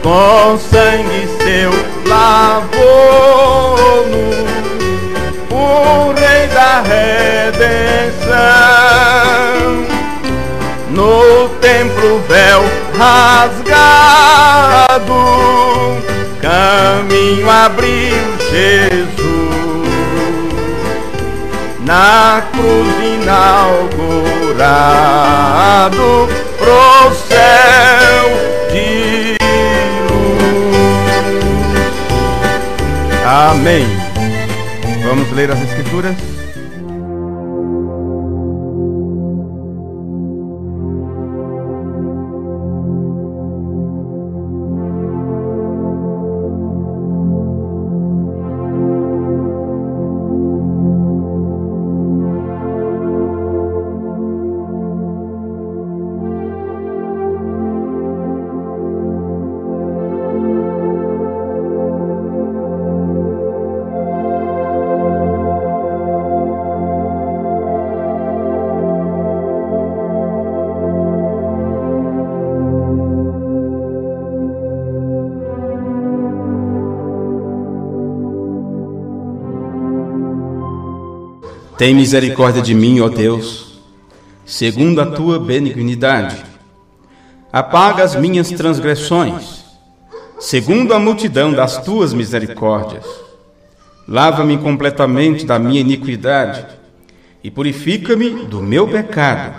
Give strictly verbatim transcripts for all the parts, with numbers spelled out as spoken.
com sangue seu lavou-nos, o Rei da redenção. No templo véu rasgado, caminho abriu Jesus. Na cruz inaugurado, pro céu de luz. Amém. Vamos ler as Escrituras? Tem misericórdia de mim, ó Deus, segundo a tua benignidade. Apaga as minhas transgressões, segundo a multidão das tuas misericórdias. Lava-me completamente da minha iniquidade e purifica-me do meu pecado,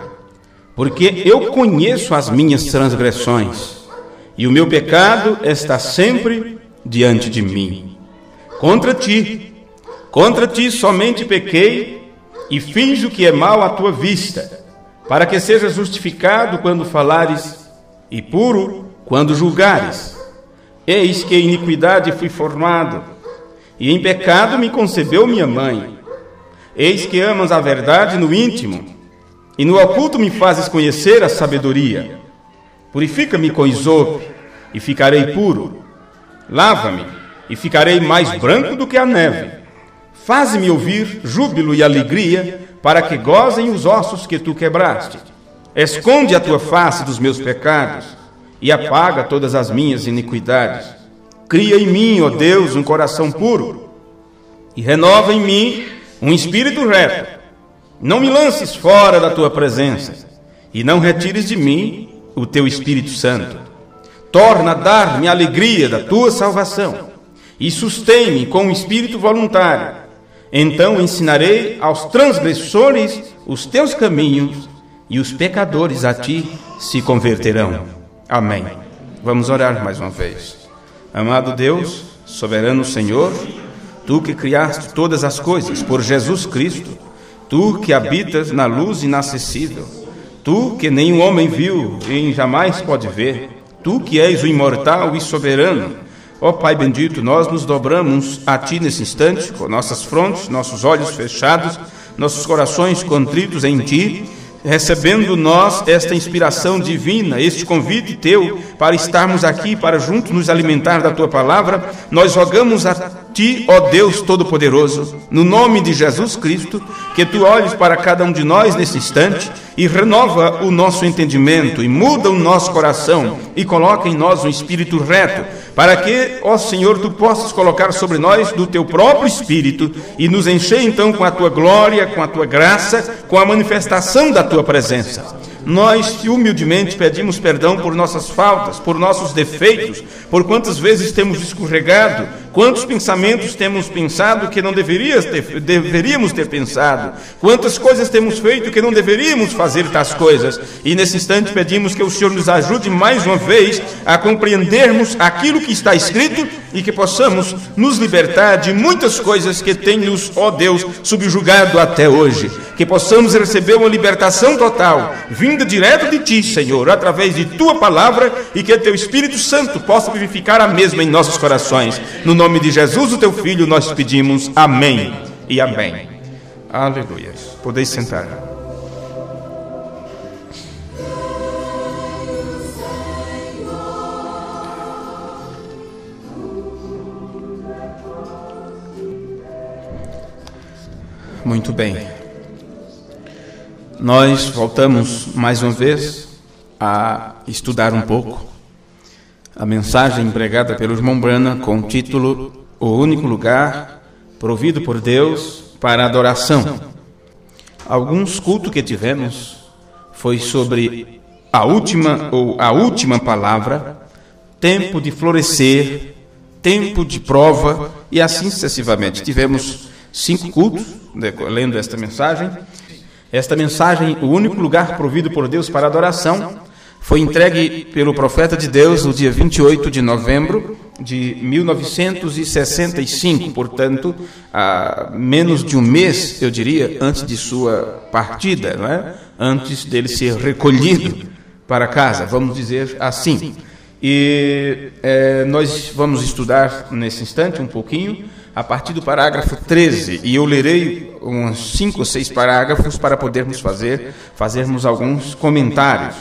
porque eu conheço as minhas transgressões e o meu pecado está sempre diante de mim. Contra ti, contra ti somente pequei e finjo que é mal à tua vista, para que seja justificado quando falares e puro quando julgares. Eis que em iniquidade fui formado, e em pecado me concebeu minha mãe. Eis que amas a verdade no íntimo, e no oculto me fazes conhecer a sabedoria. Purifica-me com isope, e ficarei puro. Lava-me, e ficarei mais branco do que a neve. Faze-me ouvir júbilo e alegria, para que gozem os ossos que tu quebraste. Esconde a tua face dos meus pecados, e apaga todas as minhas iniquidades. Cria em mim, ó Deus, um coração puro, e renova em mim um espírito reto. Não me lances fora da tua presença, e não retires de mim o teu Espírito Santo. Torna a dar-me a alegria da tua salvação, e sustém-me com um espírito voluntário. Então ensinarei aos transgressores os teus caminhos, e os pecadores a ti se converterão. Amém. Vamos orar mais uma vez. Amado Deus, soberano Senhor, tu que criaste todas as coisas por Jesus Cristo, tu que habitas na luz inacessível, tu que nenhum homem viu e jamais pode ver, tu que és o imortal e soberano, ó Pai bendito, nós nos dobramos a Ti nesse instante, com nossas frontes, nossos olhos fechados, nossos corações contritos em Ti, recebendo nós esta inspiração divina, este convite Teu para estarmos aqui, para juntos nos alimentar da Tua palavra. Nós rogamos a Ti, ó Deus Todo-Poderoso, no nome de Jesus Cristo, que Tu olhes para cada um de nós nesse instante e renova o nosso entendimento e muda o nosso coração e coloca em nós um espírito reto, para que, ó Senhor, Tu possas colocar sobre nós do Teu próprio Espírito e nos encher então com a Tua glória, com a Tua graça, com a manifestação da Tua presença. Nós humildemente pedimos perdão por nossas faltas, por nossos defeitos, por quantas vezes temos escorregado, quantos pensamentos temos pensado que não deveríamos ter, deveríamos ter pensado, quantas coisas temos feito que não deveríamos fazer tais coisas. E nesse instante pedimos que o Senhor nos ajude mais uma vez a compreendermos aquilo que está escrito e que possamos nos libertar de muitas coisas que têm nos, ó Deus, subjugado até hoje. Que possamos receber uma libertação total, vinda direto de Ti, Senhor, através de Tua palavra, e que Teu Espírito Santo possa vivificar a mesma em nossos corações. No nome de Jesus, o Teu Filho, nós pedimos amém e amém. Aleluia. Podeis sentar. Muito bem. Nós voltamos mais uma vez a estudar um pouco a mensagem empregada pelo irmão Branham com o título O Único Lugar Provido por Deus para Adoração. Alguns cultos que tivemos foi sobre a última ou a última palavra, tempo de florescer, tempo de prova e assim sucessivamente. Tivemos cinco cultos lendo esta mensagem. Esta mensagem, o único lugar provido por Deus para adoração, foi entregue pelo profeta de Deus no dia vinte e oito de novembro de mil novecentos e sessenta e cinco, portanto, há menos de um mês, eu diria, antes de sua partida, não é? Antes dele ser recolhido para casa, vamos dizer assim. E é, nós vamos estudar nesse instante um pouquinho, a partir do parágrafo treze, e eu lerei uns cinco ou seis parágrafos para podermos fazer, fazermos alguns comentários.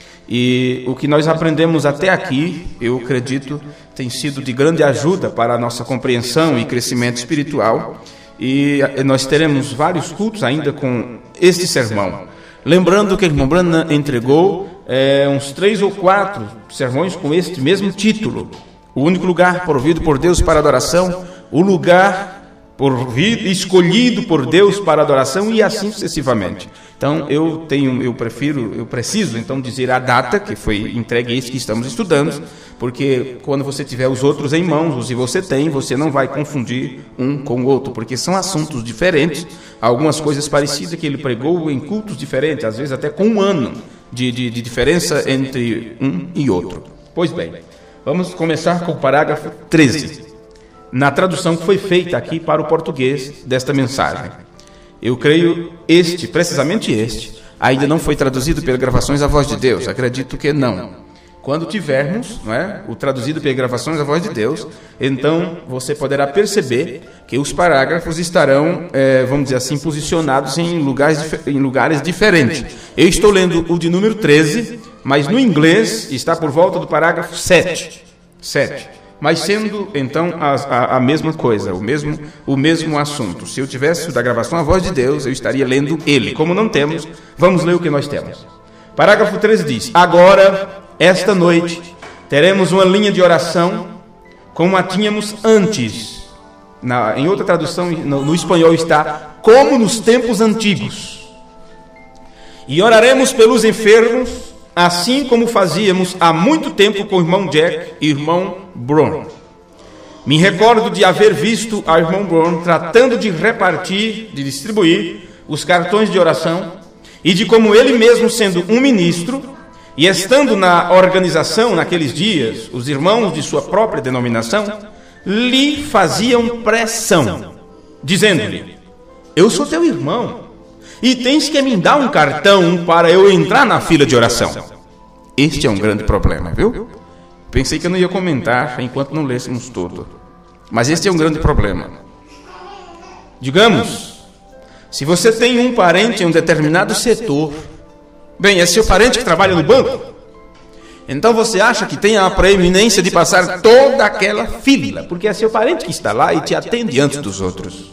E o que nós aprendemos até aqui, eu acredito, tem sido de grande ajuda para a nossa compreensão e crescimento espiritual. E nós teremos vários cultos ainda com este sermão. Lembrando que o irmão Branham entregou é, uns três ou quatro sermões com este mesmo título: O único lugar provido por Deus para adoração, o lugar por escolhido por Deus para adoração e assim sucessivamente. Então eu tenho, eu prefiro, eu preciso então dizer a data que foi entregue esse que estamos estudando, porque quando você tiver os outros em mãos, e você tem, você não vai confundir um com o outro, porque são assuntos diferentes, algumas coisas parecidas que ele pregou em cultos diferentes, às vezes até com um ano de, de, de diferença entre um e outro. Pois bem, vamos começar com o parágrafo treze. Na tradução que foi feita aqui para o português desta mensagem. Eu creio este, precisamente este, ainda não foi traduzido pelas Gravações da Voz de Deus, acredito que não. Quando tivermos, não é, o traduzido pelas Gravações da Voz de Deus, então você poderá perceber que os parágrafos estarão, é, vamos dizer assim, posicionados em lugares, em lugares diferentes. Eu estou lendo o de número treze, mas no inglês está por volta do parágrafo sete. sete. Mas sendo, então, a, a, a mesma coisa, o mesmo, o mesmo assunto. Se eu tivesse da gravação a voz de Deus, eu estaria lendo ele. Como não temos, vamos ler o que nós temos. Parágrafo treze diz: Agora, esta noite, teremos uma linha de oração como a tínhamos antes. Na, em outra tradução, no, no espanhol está, como nos tempos antigos. E oraremos pelos enfermos, assim como fazíamos há muito tempo com o irmão Jack e o irmão Brown. Me recordo de haver visto ao irmão Brown tratando de repartir, de distribuir os cartões de oração, e de como ele mesmo, sendo um ministro, e estando na organização naqueles dias, os irmãos de sua própria denominação, lhe faziam pressão, dizendo-lhe: eu sou teu irmão, e tens que me dar um cartão para eu entrar na fila de oração. Este é um grande problema, viu? Pensei que eu não ia comentar enquanto não lêssemos tudo. Mas este é um grande problema. Digamos, se você tem um parente em um determinado setor, bem, é seu parente que trabalha no banco, então você acha que tem a preeminência de passar toda aquela fila, porque é seu parente que está lá e te atende antes dos outros.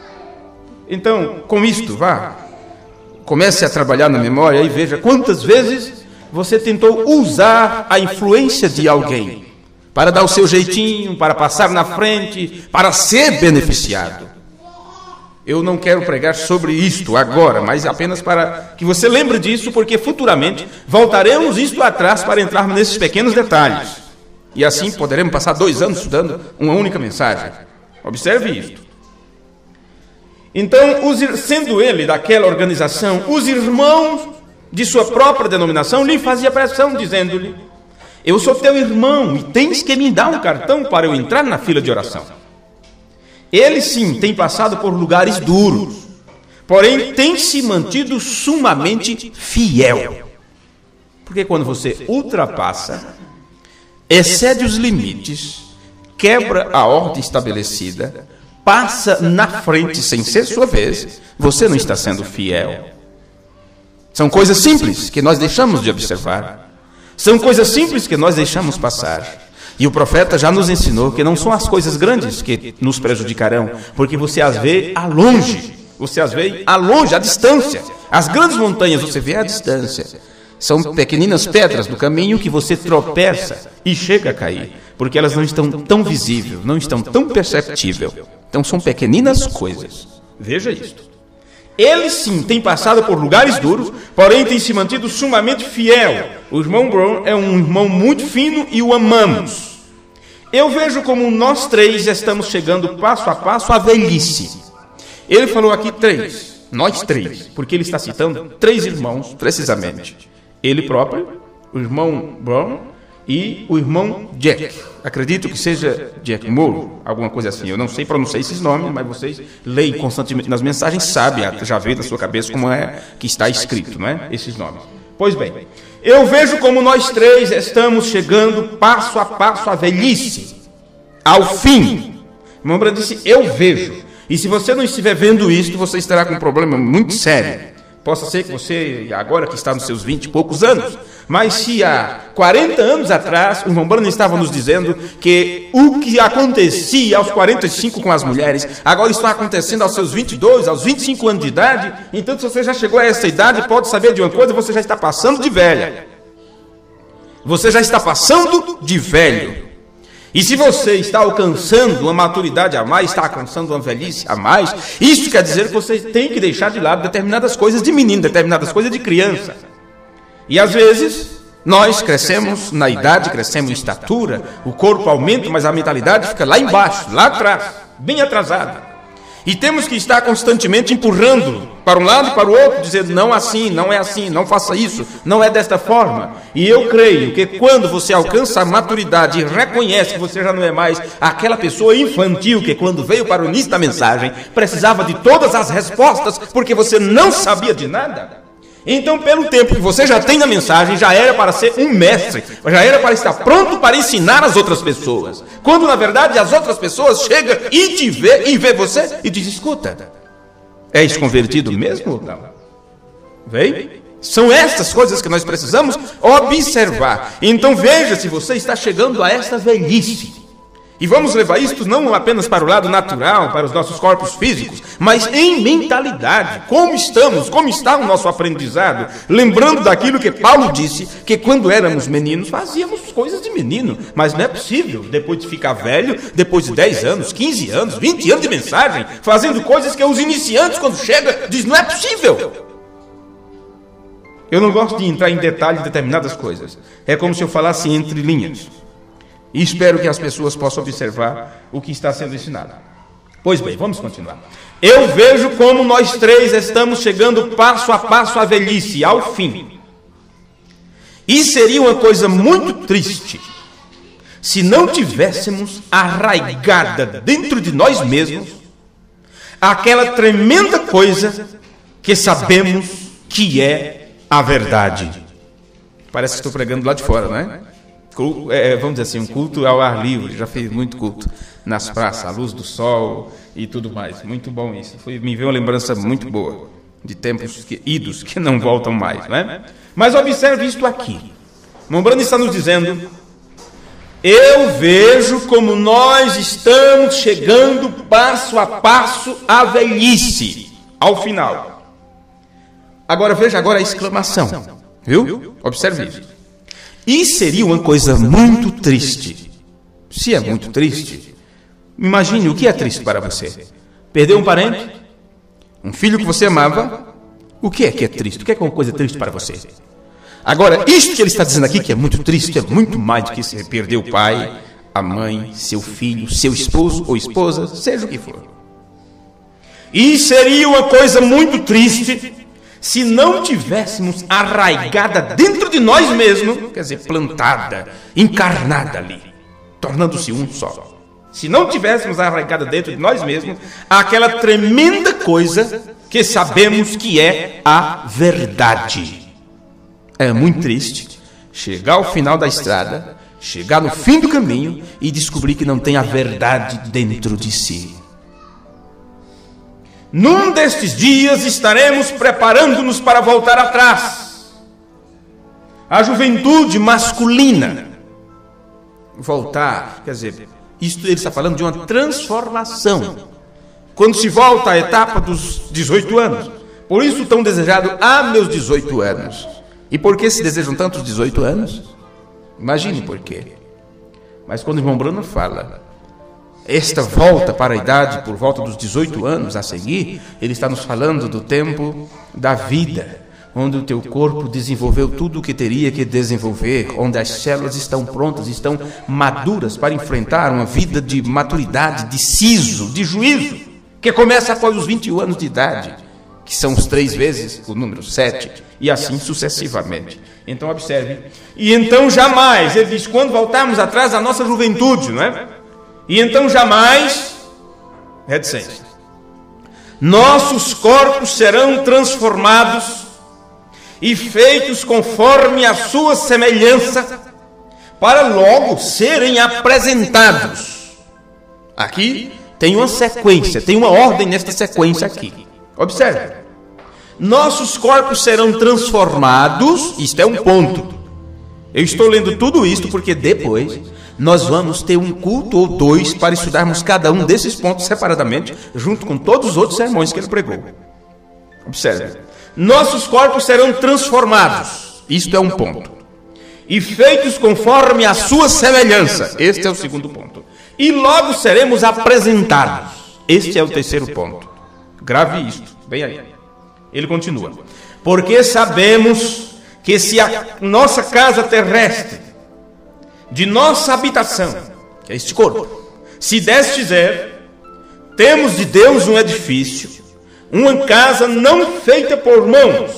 Então, com isto, vá, comece a trabalhar na memória e veja quantas vezes você tentou usar a influência de alguém para dar o seu jeitinho, para passar na frente, para ser beneficiado. Eu não quero pregar sobre isto agora, mas apenas para que você lembre disso, porque futuramente voltaremos isto atrás para entrarmos nesses pequenos detalhes. E assim poderemos passar dois anos estudando uma única mensagem. Observe isto. Então, os, sendo ele daquela organização, os irmãos de sua própria denominação lhe fazia pressão, dizendo-lhe: eu sou teu irmão e tens que me dar um cartão para eu entrar na fila de oração. Ele sim tem passado por lugares duros, porém tem se mantido sumamente fiel. Porque quando você ultrapassa, excede os limites, quebra a ordem estabelecida, passa na frente sem ser sua vez, você não está sendo fiel. São coisas simples que nós deixamos de observar. São coisas simples que nós deixamos passar. E o profeta já nos ensinou que não são as coisas grandes que nos prejudicarão, porque você as vê a longe. Você as vê a longe, à distância. As grandes montanhas você vê à distância. São pequeninas pedras do caminho que você tropeça e chega a cair, porque elas não estão tão visíveis, não estão tão perceptíveis. Então são pequeninas coisas. Veja isto. Ele sim tem passado por lugares duros, porém tem se mantido sumamente fiel. O irmão Brown é um irmão muito fino e o amamos. Eu vejo como nós três estamos chegando passo a passo à velhice. Ele falou aqui três, nós três, porque ele está citando três irmãos, precisamente. Ele próprio, o irmão Brown e o irmão Jack. Acredito que seja Jack Moore, alguma coisa assim. Eu não sei pronunciar esses nomes, mas vocês leem constantemente nas mensagens, sabem, já veio da sua cabeça como é que está escrito, não é? Esses nomes. Pois bem, eu vejo como nós três estamos chegando passo a passo à velhice, ao fim. Irmão Brown disse, eu vejo. E se você não estiver vendo isto, você estará com um problema muito sério. Possa ser que você, agora que está nos seus vinte e poucos anos, mas se há quarenta anos atrás, o irmão Branham estava nos dizendo que o que acontecia aos quarenta e cinco com as mulheres, agora está acontecendo aos seus vinte e dois, aos vinte e cinco anos de idade. Então, se você já chegou a essa idade, pode saber de uma coisa, você já está passando de velha. Você já está passando de velho. E se você está alcançando uma maturidade a mais, está alcançando uma velhice a mais, isso quer dizer que você tem que deixar de lado determinadas coisas de menino, determinadas coisas de criança. E às vezes, nós crescemos na idade, crescemos em estatura, o corpo aumenta, mas a mentalidade fica lá embaixo, lá atrás, bem atrasada. E temos que estar constantemente empurrando para um lado e para o outro, dizendo, não assim, não é assim, não faça isso, não é desta forma. E eu creio que quando você alcança a maturidade e reconhece que você já não é mais aquela pessoa infantil que quando veio para o início da mensagem, precisava de todas as respostas porque você não sabia de nada. Então, pelo tempo que você já tem na mensagem, já era para ser um mestre, já era para estar pronto para ensinar as outras pessoas. Quando, na verdade, as outras pessoas chegam e te vê, e vê você e diz, escuta, és convertido mesmo ou não? Veio? São estas coisas que nós precisamos observar. Então, veja se você está chegando a esta velhice. E vamos levar isto não apenas para o lado natural, para os nossos corpos físicos, mas em mentalidade. Como estamos? Como está o nosso aprendizado? Lembrando daquilo que Paulo disse, que quando éramos meninos, fazíamos coisas de menino. Mas não é possível, depois de ficar velho, depois de dez anos, quinze anos, vinte anos de mensagem, fazendo coisas que os iniciantes, quando chegam, dizem, não é possível. Eu não gosto de entrar em detalhes de determinadas coisas. É como se eu falasse entre linhas. E espero que as pessoas possam observar o que está sendo ensinado. Pois bem, vamos continuar. Eu vejo como nós três estamos chegando passo a passo à velhice, ao fim. E seria uma coisa muito triste se não tivéssemos arraigada dentro de nós mesmos aquela tremenda coisa que sabemos que é a verdade. Parece que estou pregando lá de fora, não é? É, vamos dizer assim, um culto ao ar livre. Já fiz muito culto nas praças, à luz do sol e tudo mais. Muito bom isso. Foi, me veio uma lembrança muito boa de tempos que, idos que não voltam mais, né? Mas observe isto aqui. Irmão Branham está nos dizendo, eu vejo como nós estamos chegando passo a passo à velhice, ao final. Agora veja agora a exclamação, viu? Observe isso. E seria uma coisa muito triste. Se é muito triste, imagine o que é triste para você. Perder um parente? Um filho que você amava? O que é que é triste? O que é que é uma coisa triste para você? Agora, isto que ele está dizendo aqui, que é muito triste, é muito mais do que você perder o pai, a mãe, seu filho, seu esposo ou esposa, seja o que for. E seria uma coisa muito triste se não tivéssemos arraigada dentro de nós mesmos, quer dizer, plantada, encarnada ali, tornando-se um só. Se não tivéssemos arraigada dentro de nós mesmos aquela tremenda coisa que sabemos que é a verdade. É muito triste chegar ao final da estrada, chegar no fim do caminho e descobrir que não tem a verdade dentro de si. Num destes dias estaremos preparando-nos para voltar atrás. A juventude masculina. Voltar, quer dizer, isto ele está falando de uma transformação. Quando se volta à etapa dos dezoito anos. Por isso tão desejado, ah, meus dezoito anos. E por que se desejam tantos dezoito anos? Imagine por quê. Mas quando o irmão Branham fala esta volta para a idade por volta dos dezoito anos a seguir, ele está nos falando do tempo da vida, onde o teu corpo desenvolveu tudo o que teria que desenvolver, onde as células estão prontas, estão maduras para enfrentar uma vida de maturidade, de siso, de juízo, que começa após os vinte e um anos de idade, que são os três vezes o número sete, e assim sucessivamente. Então observe. E então jamais, ele diz, quando voltarmos atrás da nossa juventude, não é? E então jamais, reticência, nossos corpos serão transformados e feitos conforme a sua semelhança, para logo serem apresentados. Aqui tem uma sequência, tem uma ordem nesta sequência aqui. Observe. Nossos corpos serão transformados, isto é um ponto. Eu estou lendo tudo isto porque depois nós vamos ter um culto ou dois para estudarmos cada um desses pontos separadamente, junto com todos os outros sermões que ele pregou. Observe. Nossos corpos serão transformados, isto é um ponto, e feitos conforme a sua semelhança, este é o segundo ponto, e logo seremos apresentados, este é o terceiro ponto. Grave isto, bem aí. Ele continua, porque sabemos que se a nossa casa terrestre, de nossa habitação, que é este corpo, se deste zero, temos de Deus um edifício, uma casa não feita por mãos,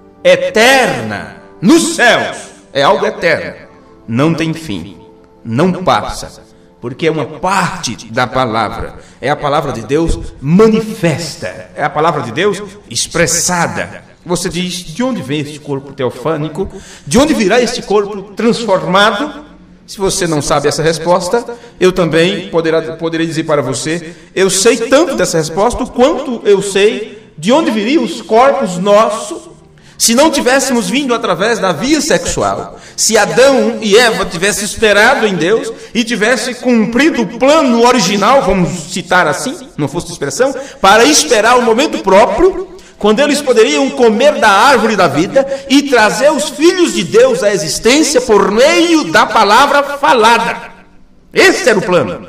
eterna, nos céus, é algo eterno, não tem fim, não passa, porque é uma parte da palavra, é a palavra de Deus manifesta, é a palavra de Deus expressada. Você diz, de onde vem este corpo teofânico? De onde virá este corpo transformado? Se você não sabe essa resposta, eu também poderá, poderei dizer para você, eu sei tanto dessa resposta, quanto eu sei de onde viriam os corpos nossos, se não tivéssemos vindo através da via sexual. Se Adão e Eva tivessem esperado em Deus e tivessem cumprido o plano original, vamos citar assim, não fosse expressão, para esperar o momento próprio, quando eles poderiam comer da árvore da vida e trazer os filhos de Deus à existência por meio da palavra falada. Esse era o plano.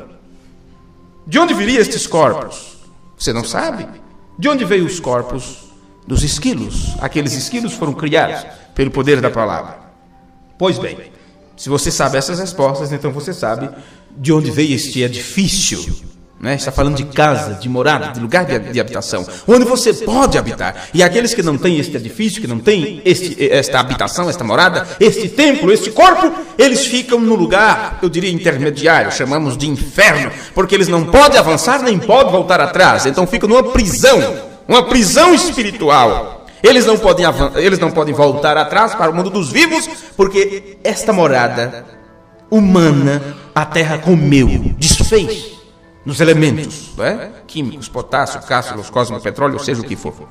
De onde viriam estes corpos? Você não sabe? De onde veio os corpos dos esquilos? Aqueles esquilos foram criados pelo poder da palavra. Pois bem, se você sabe essas respostas, então você sabe de onde veio este edifício. Né? Está falando de casa, de morada, de lugar de, de habitação, onde você pode habitar. E aqueles que não têm este edifício, que não têm este, esta habitação, esta morada, este templo, este corpo, eles ficam no lugar, eu diria, intermediário, chamamos de inferno, porque eles não podem avançar nem podem voltar atrás, então ficam numa prisão, uma prisão espiritual. Eles não podem, eles não podem voltar atrás para o mundo dos vivos, porque esta morada humana a terra comeu, desfez nos elementos, não é? Químicos, potássio, cássio, glucose, petróleo, seja o que for.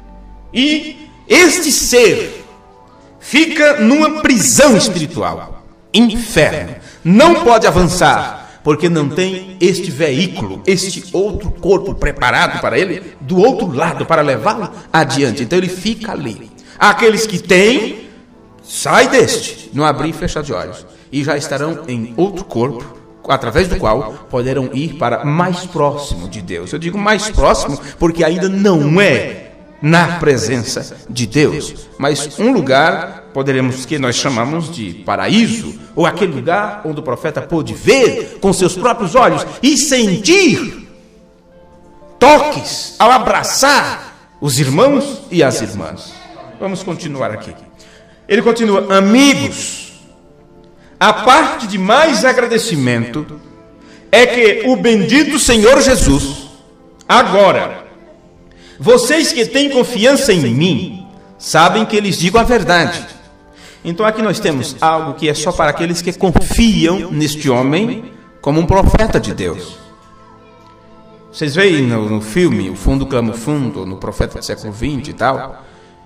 E este ser fica numa prisão espiritual, inferno. Não pode avançar, porque não tem este veículo, este outro corpo preparado para ele, do outro lado, para levá-lo adiante. Então ele fica ali. Aqueles que têm, sai deste, no abrir e fechar de olhos, e já estarão em outro corpo, através do qual poderão ir para mais próximo de Deus. Eu digo mais próximo porque ainda não é na presença de Deus, mas um lugar, poderemos que nós chamamos de paraíso, ou aquele lugar onde o profeta pôde ver com seus próprios olhos e sentir toques ao abraçar os irmãos e as irmãs. Vamos continuar aqui. Ele continua, amigos, a parte de mais agradecimento é que o bendito Senhor Jesus, agora, vocês que têm confiança em mim, sabem que lhes digo a verdade. Então aqui nós temos algo que é só para aqueles que confiam neste homem como um profeta de Deus. Vocês veem no, no filme O Fundo Clama o Fundo, no Profeta do século vinte e tal,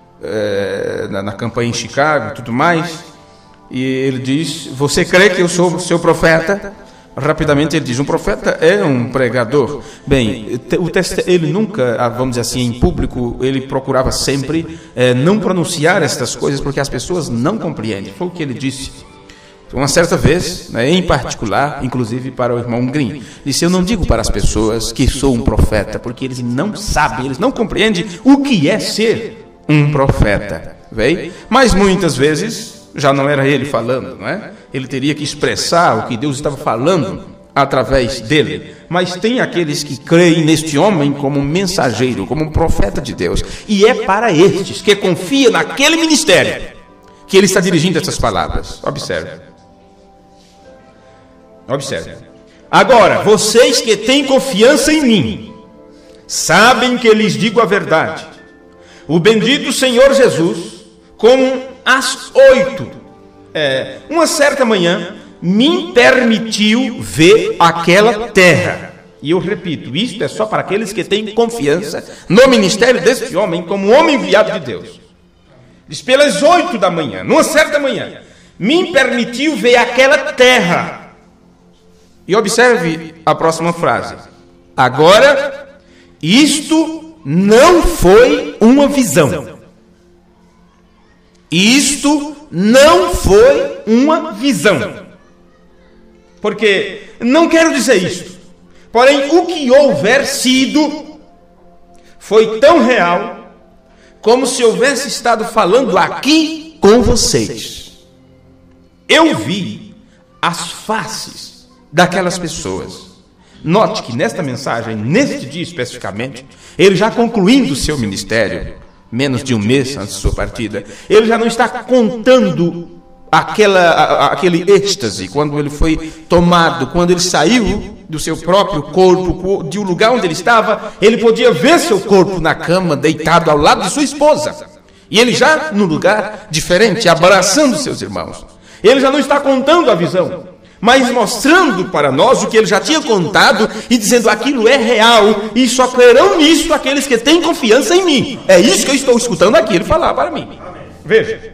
é, na, na campanha em Chicago e tudo mais, e ele diz, você crê que eu sou o seu profeta? Rapidamente ele diz, um profeta é um pregador. Bem, o texto, ele nunca, vamos dizer assim, em público, ele procurava sempre é, não pronunciar estas coisas, porque as pessoas não compreendem. Foi o que ele disse. Uma certa vez, né, em particular, inclusive para o irmão Green, disse, eu não digo para as pessoas que sou um profeta, porque eles não sabem, eles não compreendem o que é ser um profeta. Veio? Mas muitas vezes, já não era ele falando, não é? Ele teria que expressar o que Deus estava falando através dele. Mas tem aqueles que creem neste homem como um mensageiro, como um profeta de Deus. E é para estes que confia naquele ministério que ele está dirigindo essas palavras. Observe. Observe. Agora, vocês que têm confiança em mim, sabem que lhes digo a verdade. O bendito Senhor Jesus, como às oito, é, uma certa manhã, me permitiu ver aquela terra. E eu repito, isto é só para aqueles que têm confiança no ministério deste homem, como homem enviado de Deus. Diz, pelas oito da manhã, numa certa manhã, me permitiu ver aquela terra. E observe a próxima frase. Agora, isto não foi uma visão. Isto não foi uma visão. Porque não quero dizer isto. Porém, o que houver sido foi tão real como se houvesse estado falando aqui com vocês. Eu vi as faces daquelas pessoas. Note que nesta mensagem, neste dia especificamente, ele já concluindo o seu ministério, menos de um mês antes de sua partida, ele já não está contando aquela, aquele êxtase, quando ele foi tomado, quando ele saiu do seu próprio corpo, de um lugar onde ele estava, ele podia ver seu corpo na cama, deitado ao lado de sua esposa. E ele já num lugar diferente, abraçando seus irmãos. Ele já não está contando a visão, mas mostrando para nós o que ele já tinha contado e dizendo aquilo é real e só crerão nisso aqueles que têm confiança em mim. É isso que eu estou escutando aqui ele falar para mim. Veja,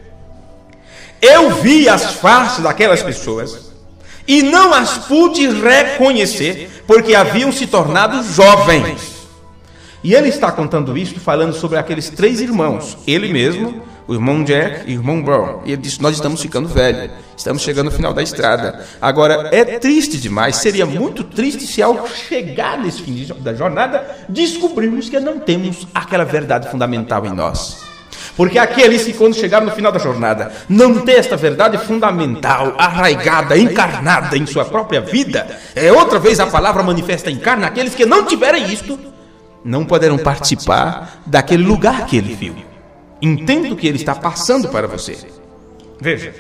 eu vi as faces daquelas pessoas e não as pude reconhecer porque haviam se tornado jovens. E ele está contando isto falando sobre aqueles três irmãos, ele mesmo, o irmão Jack e o irmão Brown. E ele disse, nós estamos ficando velhos, estamos chegando ao final da estrada. Agora, é triste demais, seria muito triste se ao chegar nesse fim da jornada, descobrirmos que não temos aquela verdade fundamental em nós. Porque aqueles que quando chegaram no final da jornada, não têm esta verdade fundamental, arraigada, encarnada em sua própria vida, é outra vez a palavra manifesta em carne, aqueles que não tiverem isto, não poderão participar daquele lugar que ele viu. Entenda o que ele está passando para você. Veja.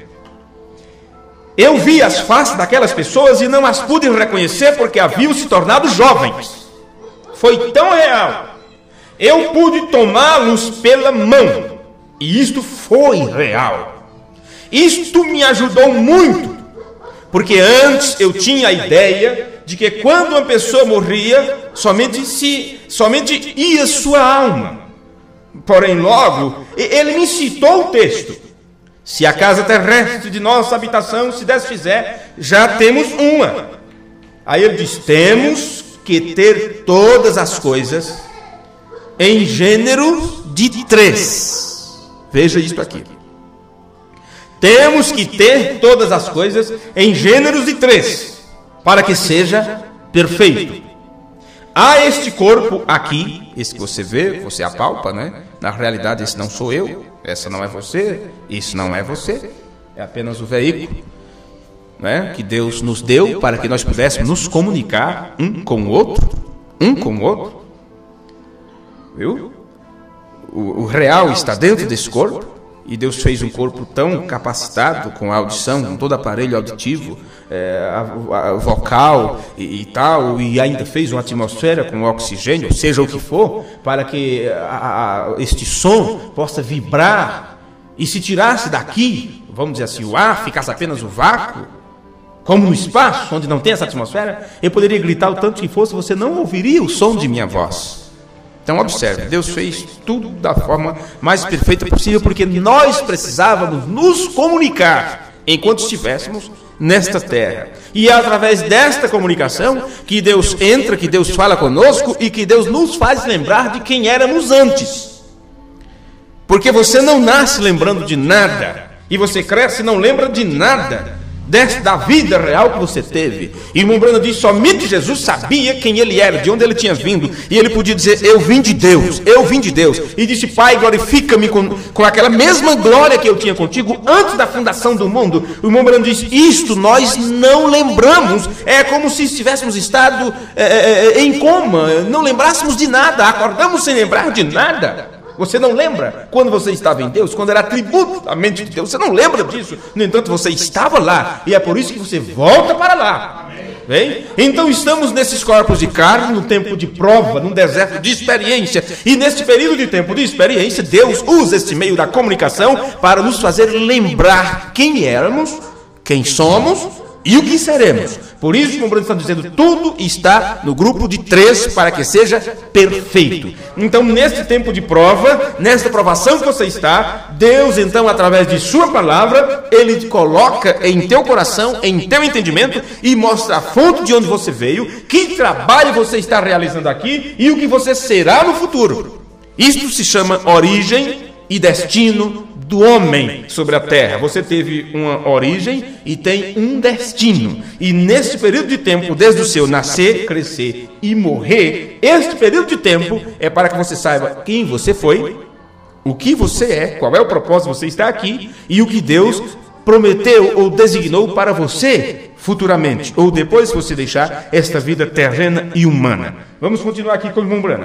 Eu vi as faces daquelas pessoas e não as pude reconhecer porque haviam se tornado jovens. Foi tão real. Eu pude tomá-los pela mão. E isto foi real. Isto me ajudou muito. Porque antes eu tinha a ideia de que quando uma pessoa morria, somente, se, somente ia sua alma. Porém, logo, ele me citou o texto. Se a casa terrestre de nossa habitação se desfizer, já temos uma. Aí ele diz, temos que ter todas as coisas em gênero de três. Veja isto aqui. Temos que ter todas as coisas em gêneros de três, para que seja perfeito. Há este corpo aqui, esse que você vê, você apalpa, né? Na realidade, esse não sou eu, essa não é você, isso não é você, é apenas o veículo, né? Que Deus nos deu para que nós pudéssemos nos comunicar um com o outro, um com o outro. Viu? O, o real está dentro desse corpo. E Deus fez um corpo tão capacitado com a audição, com todo aparelho auditivo, é, a, a vocal e, e tal, e ainda fez uma atmosfera com oxigênio, seja o que for, para que a, a, este som possa vibrar. E se tirasse daqui, vamos dizer assim, o ar, ficasse apenas o vácuo, como no espaço, onde não tem essa atmosfera, eu poderia gritar o tanto que fosse, você não ouviria o som de minha voz. Então observe, Deus fez tudo da forma mais perfeita possível, porque nós precisávamos nos comunicar enquanto estivéssemos nesta terra. E é através desta comunicação que Deus entra, que Deus fala conosco e que Deus nos faz lembrar de quem éramos antes. Porque você não nasce lembrando de nada, e você cresce e não lembra de nada desta, da vida real que você teve. E o irmão Branham diz, somente Jesus sabia quem ele era, de onde ele tinha vindo, e ele podia dizer, eu vim de Deus, eu vim de Deus. E disse, Pai, glorifica-me com, com aquela mesma glória que eu tinha contigo antes da fundação do mundo. O irmão Branham diz, isto nós não lembramos, é como se estivéssemos estado é, é, em coma, não lembrássemos de nada, acordamos sem lembrar de nada. Você não lembra quando você estava em Deus, quando era atributo da mente de Deus, você não lembra disso. No entanto, você estava lá, e é por isso que você volta para lá. Bem? Então estamos nesses corpos de carne, no tempo de prova, num deserto de experiência. E neste período de tempo de experiência, Deus usa este meio da comunicação para nos fazer lembrar quem éramos, quem somos e o que seremos. Por isso, como o Bruno está dizendo, tudo está no grupo de três para que seja perfeito. Então, neste tempo de prova, nesta provação que você está, Deus, então, através de sua palavra, Ele coloca em teu coração, em teu entendimento, e mostra a fonte de onde você veio, que trabalho você está realizando aqui e o que você será no futuro. Isto se chama origem e destino do homem sobre a terra. Você teve uma origem e tem um destino. E nesse período de tempo, desde o seu nascer, crescer e morrer, este período de tempo é para que você saiba quem você foi, o que você é, qual é o propósito de você estar aqui e o que Deus prometeu ou designou para você futuramente, ou depois que você deixar esta vida terrena e humana. Vamos continuar aqui com o irmão Branham.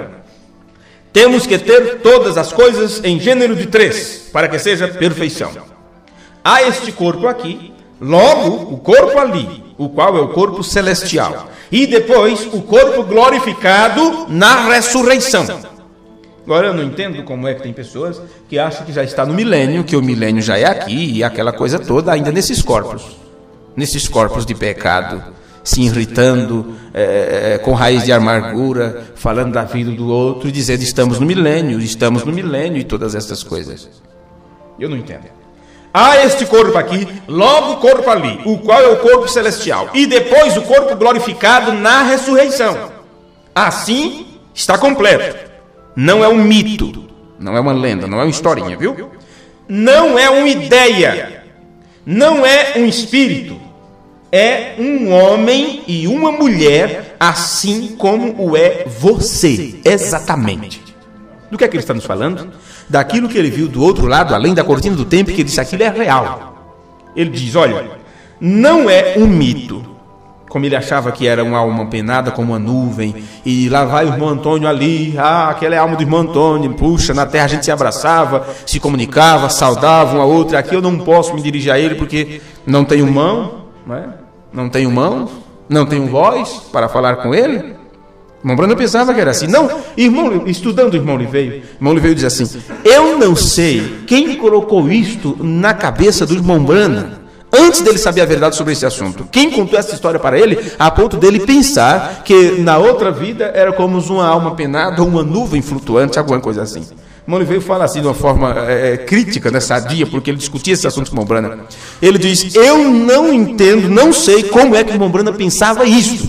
Temos que ter todas as coisas em gênero de três, para que seja perfeição. Há este corpo aqui, logo o corpo ali, o qual é o corpo celestial. E depois o corpo glorificado na ressurreição. Agora eu não entendo como é que tem pessoas que acham que já está no milênio, que o milênio já é aqui, e aquela coisa toda ainda nesses corpos. Nesses corpos de pecado, se irritando, é, com raiz de amargura, falando da vida do outro, e dizendo estamos no milênio, estamos no milênio e todas essas coisas. Eu não entendo. Há este corpo aqui, logo o corpo ali, o qual é o corpo celestial, e depois o corpo glorificado na ressurreição. Assim está completo. Não é um mito, não é uma lenda, não é uma historinha, viu? Não é uma ideia, não é um espírito. É um homem e uma mulher, assim como o é você, exatamente. Do que é que ele está nos falando? Daquilo que ele viu do outro lado, além da cortina do tempo, que ele disse, aquilo é real. Ele diz, olha, não é um mito, como ele achava que era uma alma penada como uma nuvem, e lá vai o irmão Antônio ali, ah, aquela é a alma do irmão Antônio, puxa, na terra a gente se abraçava, se comunicava, saudava um ao outro, aqui eu não posso me dirigir a ele porque não tenho mão, não é? Não tenho mãos, não tenho voz para falar com ele. Irmão Branham pensava que era assim. Não, irmão, estudando o irmão Oliveira, irmão Oliveira diz assim, eu não sei quem colocou isto na cabeça do irmão Branham, antes dele saber a verdade sobre esse assunto. Quem contou essa história para ele, a ponto dele pensar que na outra vida era como uma alma penada ou uma nuvem flutuante, alguma coisa assim. O irmão Oliveira fala assim de uma forma é, crítica, né, sadia, porque ele discutia esse assunto com o irmão Branham. Ele diz, eu não entendo, não sei como é que o irmão Branham pensava isso.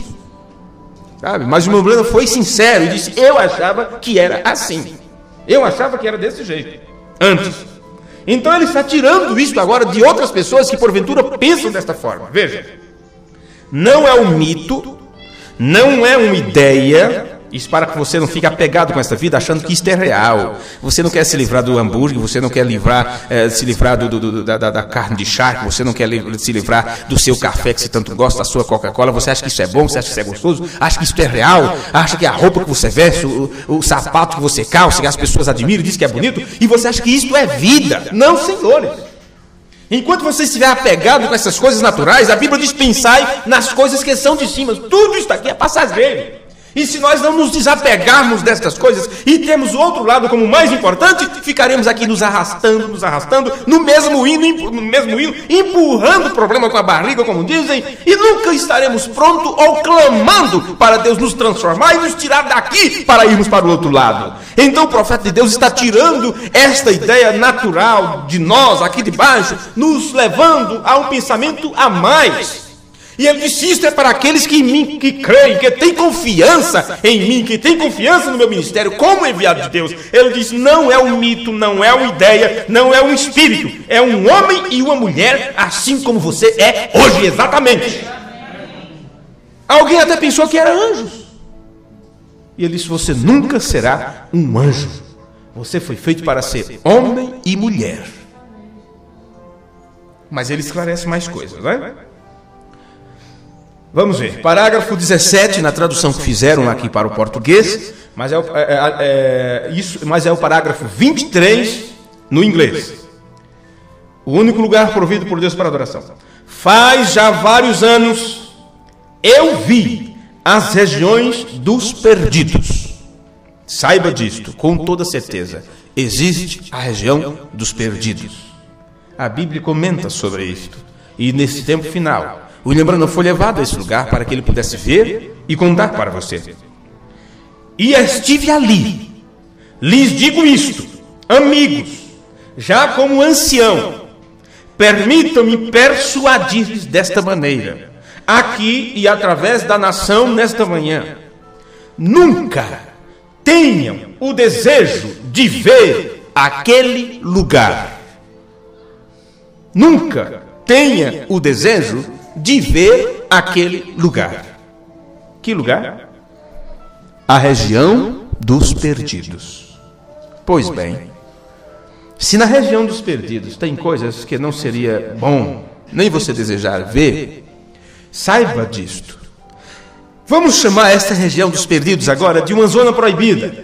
Sabe? Mas o irmão Branham foi sincero e disse, eu achava que era assim. Eu achava que era desse jeito, antes. Então ele está tirando isso agora de outras pessoas que porventura pensam desta forma. Veja, não é um mito, não é uma ideia. Isso para que você não fique apegado com essa vida achando que isto é real. Você não quer se livrar do hambúrguer, você não quer livrar, é, se livrar do, do, do, da, da carne de charque, você não quer se livrar do seu café que você tanto gosta, da sua Coca-Cola. Você acha que isso é bom, você acha que isso é gostoso, acha que isso é real, acha que a roupa que você veste, o, o sapato que você calça, que as pessoas admiram e dizem que é bonito, e você acha que isto é vida. Não, senhores. Enquanto você estiver apegado com essas coisas naturais, a Bíblia diz, pensai nas coisas que são de cima. Tudo isso aqui é passageiro. E se nós não nos desapegarmos destas coisas e temos o outro lado como mais importante, ficaremos aqui nos arrastando, nos arrastando, no mesmo hino, no mesmo hino, empurrando o problema com a barriga, como dizem, e nunca estaremos prontos ou clamando para Deus nos transformar e nos tirar daqui para irmos para o outro lado. Então o profeta de Deus está tirando esta ideia natural de nós aqui de baixo, nos levando a um pensamento a mais. E ele disse, isto é para aqueles que em mim, que creem, que têm confiança em mim, que têm confiança no meu ministério, como enviado de Deus. Ele diz, não é um mito, não é uma ideia, não é um espírito. É um homem e uma mulher, assim como você é hoje, exatamente. Alguém até pensou que era anjos. E ele disse, você nunca será um anjo. Você foi feito para ser homem e mulher. Mas ele esclarece mais coisas, não é? Vamos ver, parágrafo dezessete, na tradução que fizeram aqui para o português, mas é o, é, é, isso, mas é o parágrafo vinte e três no inglês. O único lugar provido por Deus para adoração. Faz já vários anos eu vi as regiões dos perdidos. Saiba disto, com toda certeza, existe a região dos perdidos. A Bíblia comenta sobre isto, e nesse tempo final, William Branham foi levado a esse lugar para que ele pudesse ver e contar para você. E estive ali. Lhes digo isto, amigos, já como ancião, permitam-me persuadir-lhes desta maneira, aqui e através da nação nesta manhã. Nunca tenham o desejo de ver aquele lugar. Nunca tenha o desejo de ver aquele lugar. Que lugar? A região dos perdidos. Pois bem, se na região dos perdidos tem coisas que não seria bom nem você desejar ver, saiba disto. Vamos chamar esta região dos perdidos agora de uma zona proibida.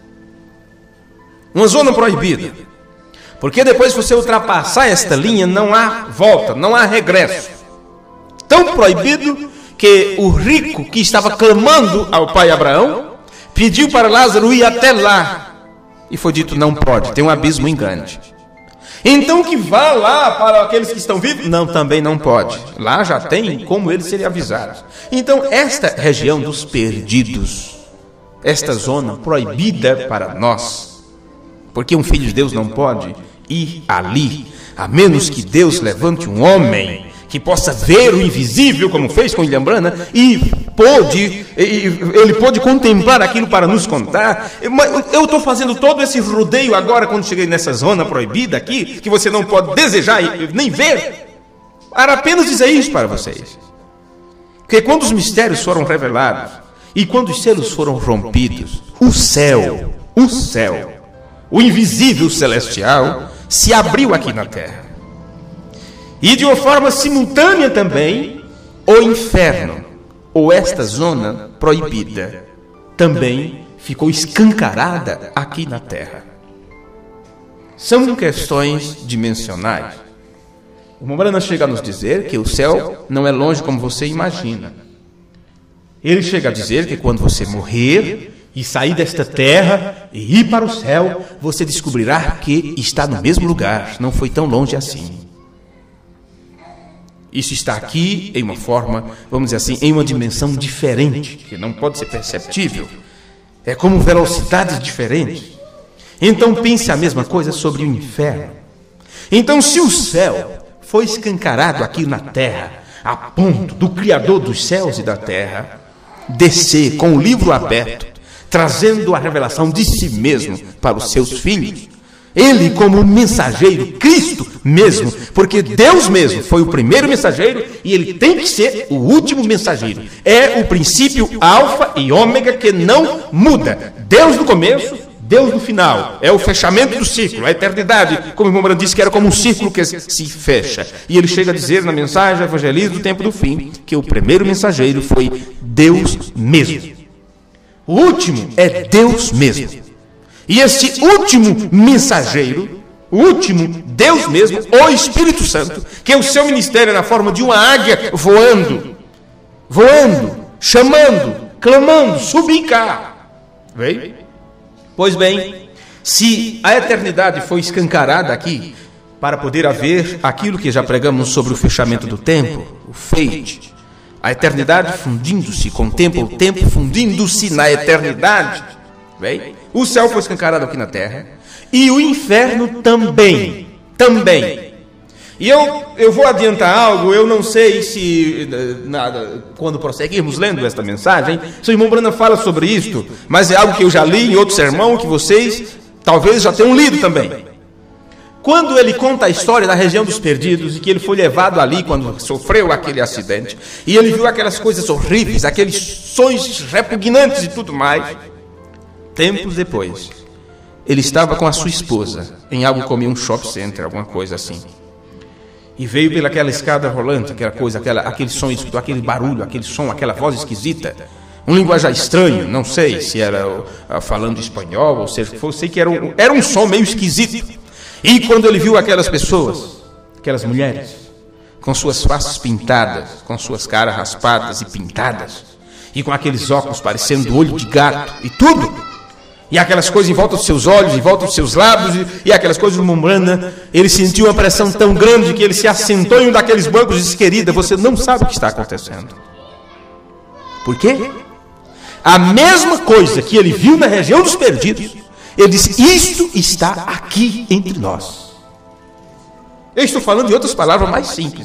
Uma zona proibida. Porque depois que você ultrapassar esta linha, não há volta, não há regresso. Tão proibido que o rico que estava clamando ao pai Abraão pediu para Lázaro ir até lá. E foi dito, não pode, tem um abismo em grande. Então que vá lá para aqueles que estão vivos? Não, também não pode. Lá já tem como eles serem avisados. Então esta região dos perdidos, esta zona proibida para nós, porque um filho de Deus não pode ir ali, a menos que Deus levante um homem que possa ver o invisível, como fez com William Branham, e pôde, ele pôde contemplar aquilo para nos contar. Eu estou fazendo todo esse rodeio agora, quando cheguei nessa zona proibida aqui, que você não pode desejar nem ver, para apenas dizer isso para vocês. Porque quando os mistérios foram revelados, e quando os selos foram rompidos, o céu, o céu, o invisível celestial, se abriu aqui na terra. E de uma forma simultânea também, o inferno, ou esta zona proibida, também ficou escancarada aqui na terra. São questões dimensionais. O Morana chega a nos dizer que o céu não é longe como você imagina. Ele chega a dizer que quando você morrer e sair desta terra e ir para o céu, você descobrirá que está no mesmo lugar, não foi tão longe assim. Isso está aqui em uma forma, vamos dizer assim, em uma dimensão diferente, que não pode ser perceptível. É como velocidades diferentes. Então pense a mesma coisa sobre o inferno. Então se o céu foi escancarado aqui na terra, a ponto do Criador dos céus e da terra descer com o livro aberto, trazendo a revelação de si mesmo para os seus filhos, ele como mensageiro, Cristo mesmo, porque Deus mesmo foi o primeiro mensageiro e ele tem que ser o último mensageiro. É o princípio alfa e ômega que não muda. Deus no começo, Deus no final. É o fechamento do ciclo, a eternidade, como o irmão Branham disse que era como um círculo que se fecha. E ele chega a dizer na mensagem do evangelismo do tempo do fim, que o primeiro mensageiro foi Deus mesmo. O último é Deus mesmo. E este último mensageiro, o último Deus mesmo, o Espírito Santo, que o seu ministério é na forma de uma águia voando, voando, chamando, clamando, subi cá. Veio? Pois bem, se a eternidade foi escancarada aqui, para poder haver aquilo que já pregamos sobre o fechamento do tempo, o fade, a eternidade fundindo-se com o tempo, o tempo fundindo-se na eternidade. Bem, o céu foi escancarado aqui na terra e o inferno também, também. E eu, eu vou adiantar algo, eu não sei se, nada, quando prosseguirmos lendo esta mensagem, se o irmão Branham fala sobre isto, mas é algo que eu já li em outro sermão, que vocês talvez já tenham lido também. Quando ele conta a história da região dos perdidos, e que ele foi levado ali quando sofreu aquele acidente, e ele viu aquelas coisas horríveis, aqueles sons repugnantes e tudo mais, tempos depois, ele estava com a sua esposa em algo como um shopping center, alguma coisa assim. E veio pelaquela escada rolante, aquela coisa, aquela, aquele som, aquele barulho, aquele som, aquela voz esquisita, um linguajar estranho, não sei se era uh, falando espanhol ou seja, eu sei que era um, era um som meio esquisito. E quando ele viu aquelas pessoas, aquelas mulheres, com suas faces pintadas, com suas caras raspadas e pintadas, e com aqueles óculos parecendo olho de gato e tudo, e aquelas coisas em volta dos seus olhos, em volta dos seus lábios, e, e aquelas coisas murmurando, ele sentiu uma pressão tão grande que ele se assentou em um daqueles bancos e disse: querida, você não sabe o que está acontecendo. Por quê? A mesma coisa que ele viu na região dos perdidos, ele disse: isto está aqui entre nós. Eu estou falando de outras palavras mais simples.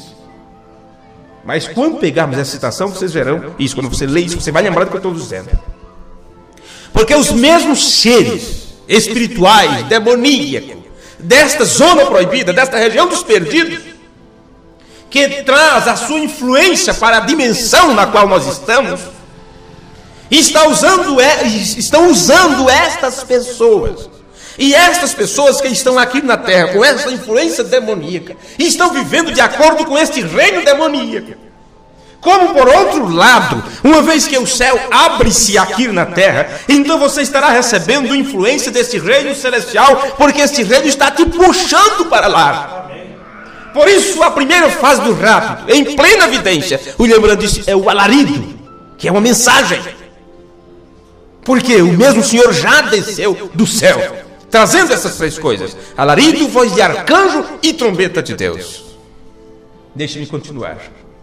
Mas quando pegarmos essa citação, vocês verão isso. Quando você lê isso, você vai lembrar do que eu estou dizendo. Porque os mesmos seres espirituais, demoníacos, desta zona proibida, desta região dos perdidos, que traz a sua influência para a dimensão na qual nós estamos, está usando, estão usando estas pessoas. E estas pessoas que estão aqui na terra, com essa influência demoníaca, estão vivendo de acordo com este reino demoníaco. Como por outro lado, uma vez que o céu abre-se aqui na terra, então você estará recebendo influência deste reino celestial, porque este reino está te puxando para lá. Por isso, a primeira fase do rapto, em plena evidência, o William Branham disse, é o alarido, que é uma mensagem. Porque o mesmo Senhor já desceu do céu, trazendo essas três coisas: alarido, voz de arcanjo e trombeta de Deus. Deixe-me continuar.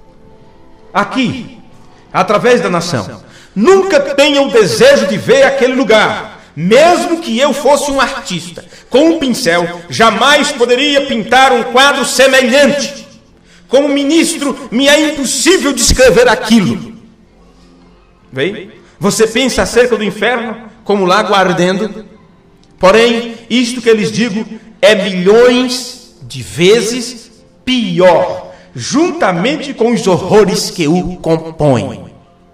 Aqui, através da nação, nunca tenha o desejo de ver aquele lugar. Mesmo que eu fosse um artista, com um pincel, jamais poderia pintar um quadro semelhante. Como ministro, me é impossível descrever aquilo. Vem? Você pensa acerca do inferno como um lago ardendo? Porém, isto que eu lhes digo é milhões de vezes pior, juntamente com os horrores que o compõem.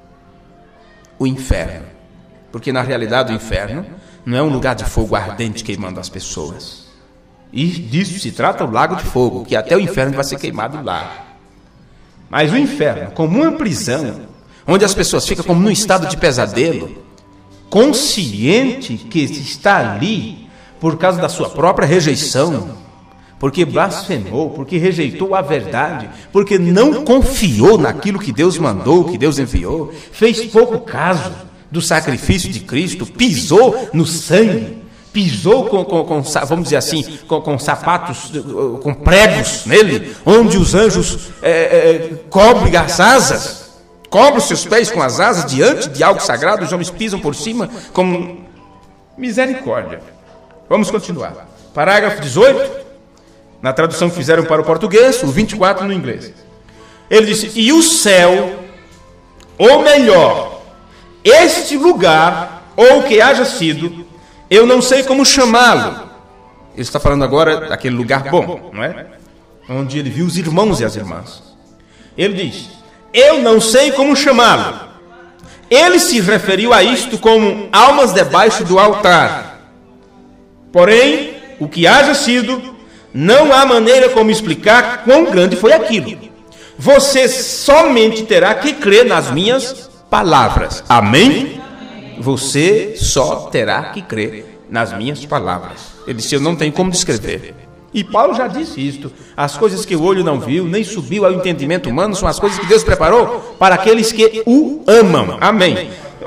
O inferno. Porque na realidade o inferno não é um lugar de fogo ardente queimando as pessoas. E disso se trata o lago de fogo, que até o inferno vai ser queimado lá. Mas o inferno, como uma prisão, onde as pessoas ficam como num estado de pesadelo, consciente que está ali por causa da sua própria rejeição, porque blasfemou, porque rejeitou a verdade, porque não confiou naquilo que Deus mandou, que Deus enviou, fez pouco caso do sacrifício de Cristo, pisou no sangue, pisou com, com, com vamos dizer assim, com, com sapatos, com pregos nele, onde os anjos é, é, cobrem as asas, cobrem os seus pés com as asas diante de algo sagrado, os homens pisam por cima como misericórdia. Vamos continuar. Parágrafo dezoito. Na tradução que fizeram para o português, o vinte e quatro no inglês. Ele disse, e o céu, ou melhor, este lugar, ou que haja sido, eu não sei como chamá-lo. Ele está falando agora daquele lugar bom, não é? Onde ele viu os irmãos e as irmãs. Ele diz, eu não sei como chamá-lo. Ele se referiu a isto como almas debaixo do altar. Porém, o que haja sido, não há maneira como explicar quão grande foi aquilo. Você somente terá que crer nas minhas palavras. Amém? Você só terá que crer nas minhas palavras. Ele disse, eu não tenho como descrever. E Paulo já disse isto. As coisas que o olho não viu, nem subiu ao entendimento humano, são as coisas que Deus preparou para aqueles que o amam. Amém.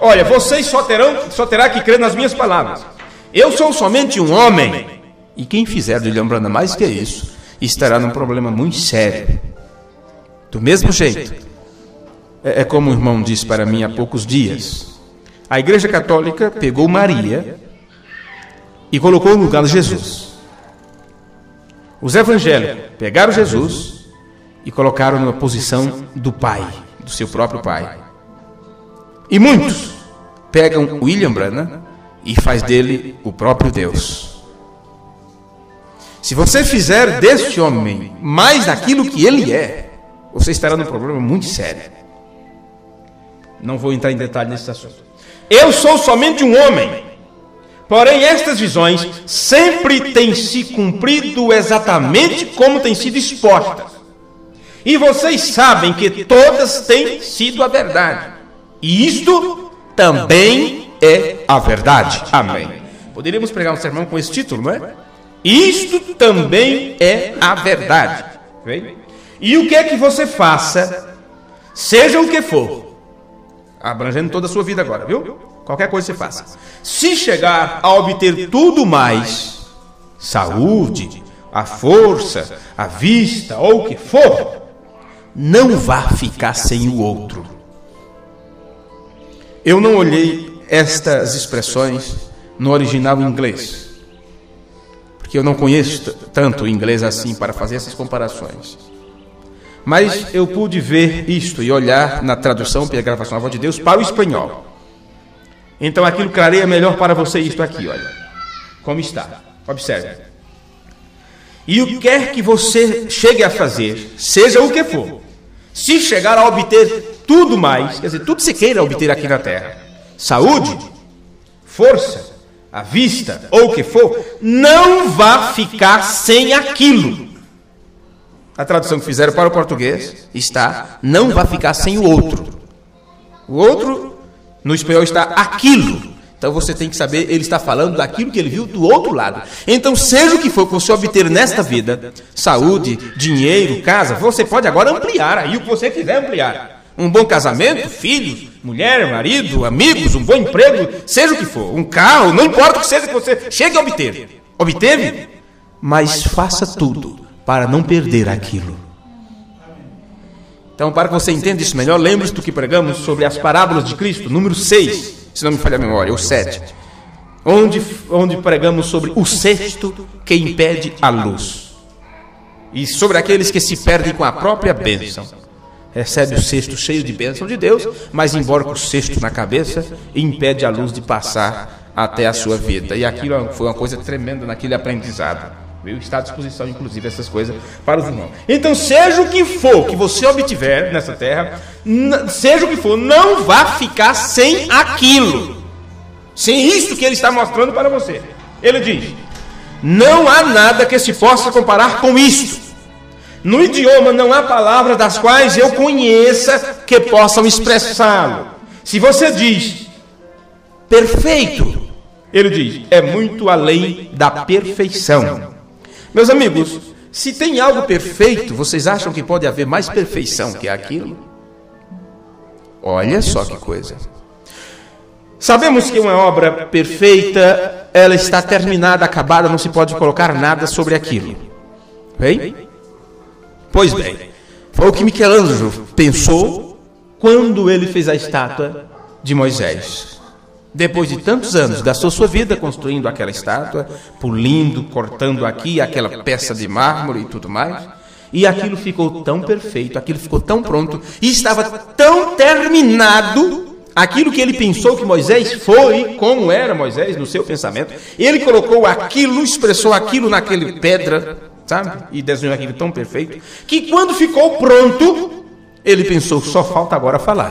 olha, vocês só terão, só terá que crer nas minhas palavras. Eu sou somente um homem. E quem fizer de William Branham mais que isso, estará num problema muito sério. Do mesmo jeito, é, é como o irmão disse para mim há poucos dias. A Igreja Católica pegou Maria e colocou no lugar de Jesus. Os evangélicos pegaram Jesus e colocaram na posição do Pai, do seu próprio Pai. E muitos pegam William Branham e faz dele o próprio Deus. Se você fizer deste homem mais daquilo que ele é, você estará num problema muito sério. Não vou entrar em detalhe nesse assunto. Eu sou somente um homem. Porém, estas visões sempre têm se cumprido exatamente como têm sido expostas. E vocês sabem que todas têm sido a verdade. E isto também é a verdade. Amém. Poderíamos pregar um sermão com esse título, não é? Isto também é a verdade. E o que é que você faça, seja o que for, abrangendo toda a sua vida agora, viu? Qualquer coisa você faça. Se chegar a obter tudo mais, saúde, a força, a vista ou o que for, não vá ficar sem o outro. Eu não olhei estas expressões no original inglês, porque eu não conheço tanto inglês assim para fazer essas comparações. Mas eu pude ver isto e olhar na tradução pela gravação da voz de Deus para o espanhol. Então aquilo clareia melhor para você isto aqui, olha. Como está. Observe. E o que quer que você chegue a fazer, seja o que for, se chegar a obter tudo mais, quer dizer, tudo que você queira obter aqui na terra, saúde, força, a vista, ou o que for, não vá ficar sem aquilo. A tradução que fizeram para o português está, não vá ficar sem o outro. O outro, no espanhol, está aquilo. Então você tem que saber, ele está falando daquilo que ele viu do outro lado. Então, seja o que for que você obter nesta vida, saúde, dinheiro, casa, você pode agora ampliar aí o que você quiser ampliar. Um bom casamento, filhos, mulher, marido, amigos, um bom emprego, seja o que for, um carro, não importa o que seja que você chegue a obter. Obteve? Mas faça tudo para não perder aquilo. Então, para que você entenda isso melhor, lembre-se do que pregamos sobre as parábolas de Cristo, número seis, se não me falha a memória, ou sete, onde, onde pregamos sobre o cesto que impede a luz, e sobre aqueles que se perdem com a própria bênção. Recebe o cesto cheio de bênção de Deus, mas embora com o cesto na cabeça, impede a luz de passar até a sua vida. E aquilo foi uma coisa tremenda naquele aprendizado. Viu? Está à disposição, inclusive, essas coisas para os irmãos. Então, seja o que for que você obtiver nessa terra, seja o que for, não vá ficar sem aquilo. Sem isso que ele está mostrando para você. Ele diz, não há nada que se possa comparar com isto. No idioma não há palavras das quais eu conheça que possam expressá-lo. Se você diz perfeito, ele diz, é muito além da perfeição. Meus amigos, se tem algo perfeito, vocês acham que pode haver mais perfeição que aquilo? Olha só que coisa. Sabemos que uma obra perfeita, ela está terminada, acabada, não se pode colocar nada sobre aquilo. Bem? Pois bem, foi o que Michelangelo pensou quando ele fez a estátua de Moisés. Depois de tantos anos, gastou sua vida construindo aquela estátua, polindo, cortando aqui aquela peça de mármore e tudo mais. E aquilo ficou tão perfeito, aquilo ficou tão pronto, e estava tão terminado, aquilo que ele pensou que Moisés foi, como era Moisés no seu pensamento. Ele colocou aquilo, expressou aquilo naquele pedra, sabe? E desenhou aquilo tão perfeito, que quando ficou pronto, ele pensou, só falta agora falar.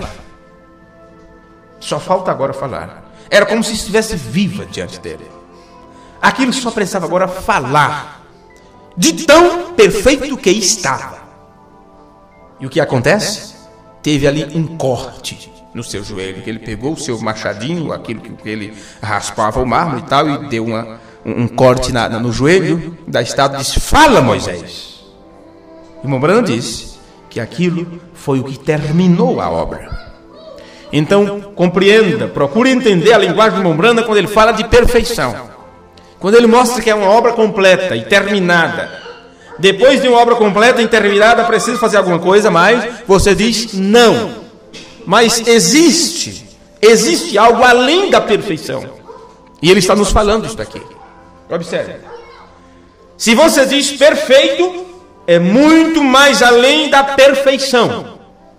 Só falta agora falar. Era como se estivesse viva diante dele. Aquilo só precisava agora falar, de tão perfeito que estava. E o que acontece? Teve ali um corte no seu joelho, que ele pegou o seu machadinho, aquilo que ele raspava o mármore e tal, e deu uma, um, um corte na, no joelho da estátua e disse, fala, Moisés. E Branham disse que aquilo foi o que terminou a obra. Então, compreenda, procure entender a linguagem de Mombrana quando ele fala de perfeição. Quando ele mostra que é uma obra completa e terminada. Depois de uma obra completa e terminada, precisa fazer alguma coisa mais? Você diz não. Mas existe, existe algo além da perfeição. E ele está nos falando isso daqui. Observe. Se você diz perfeito, é muito mais além da perfeição.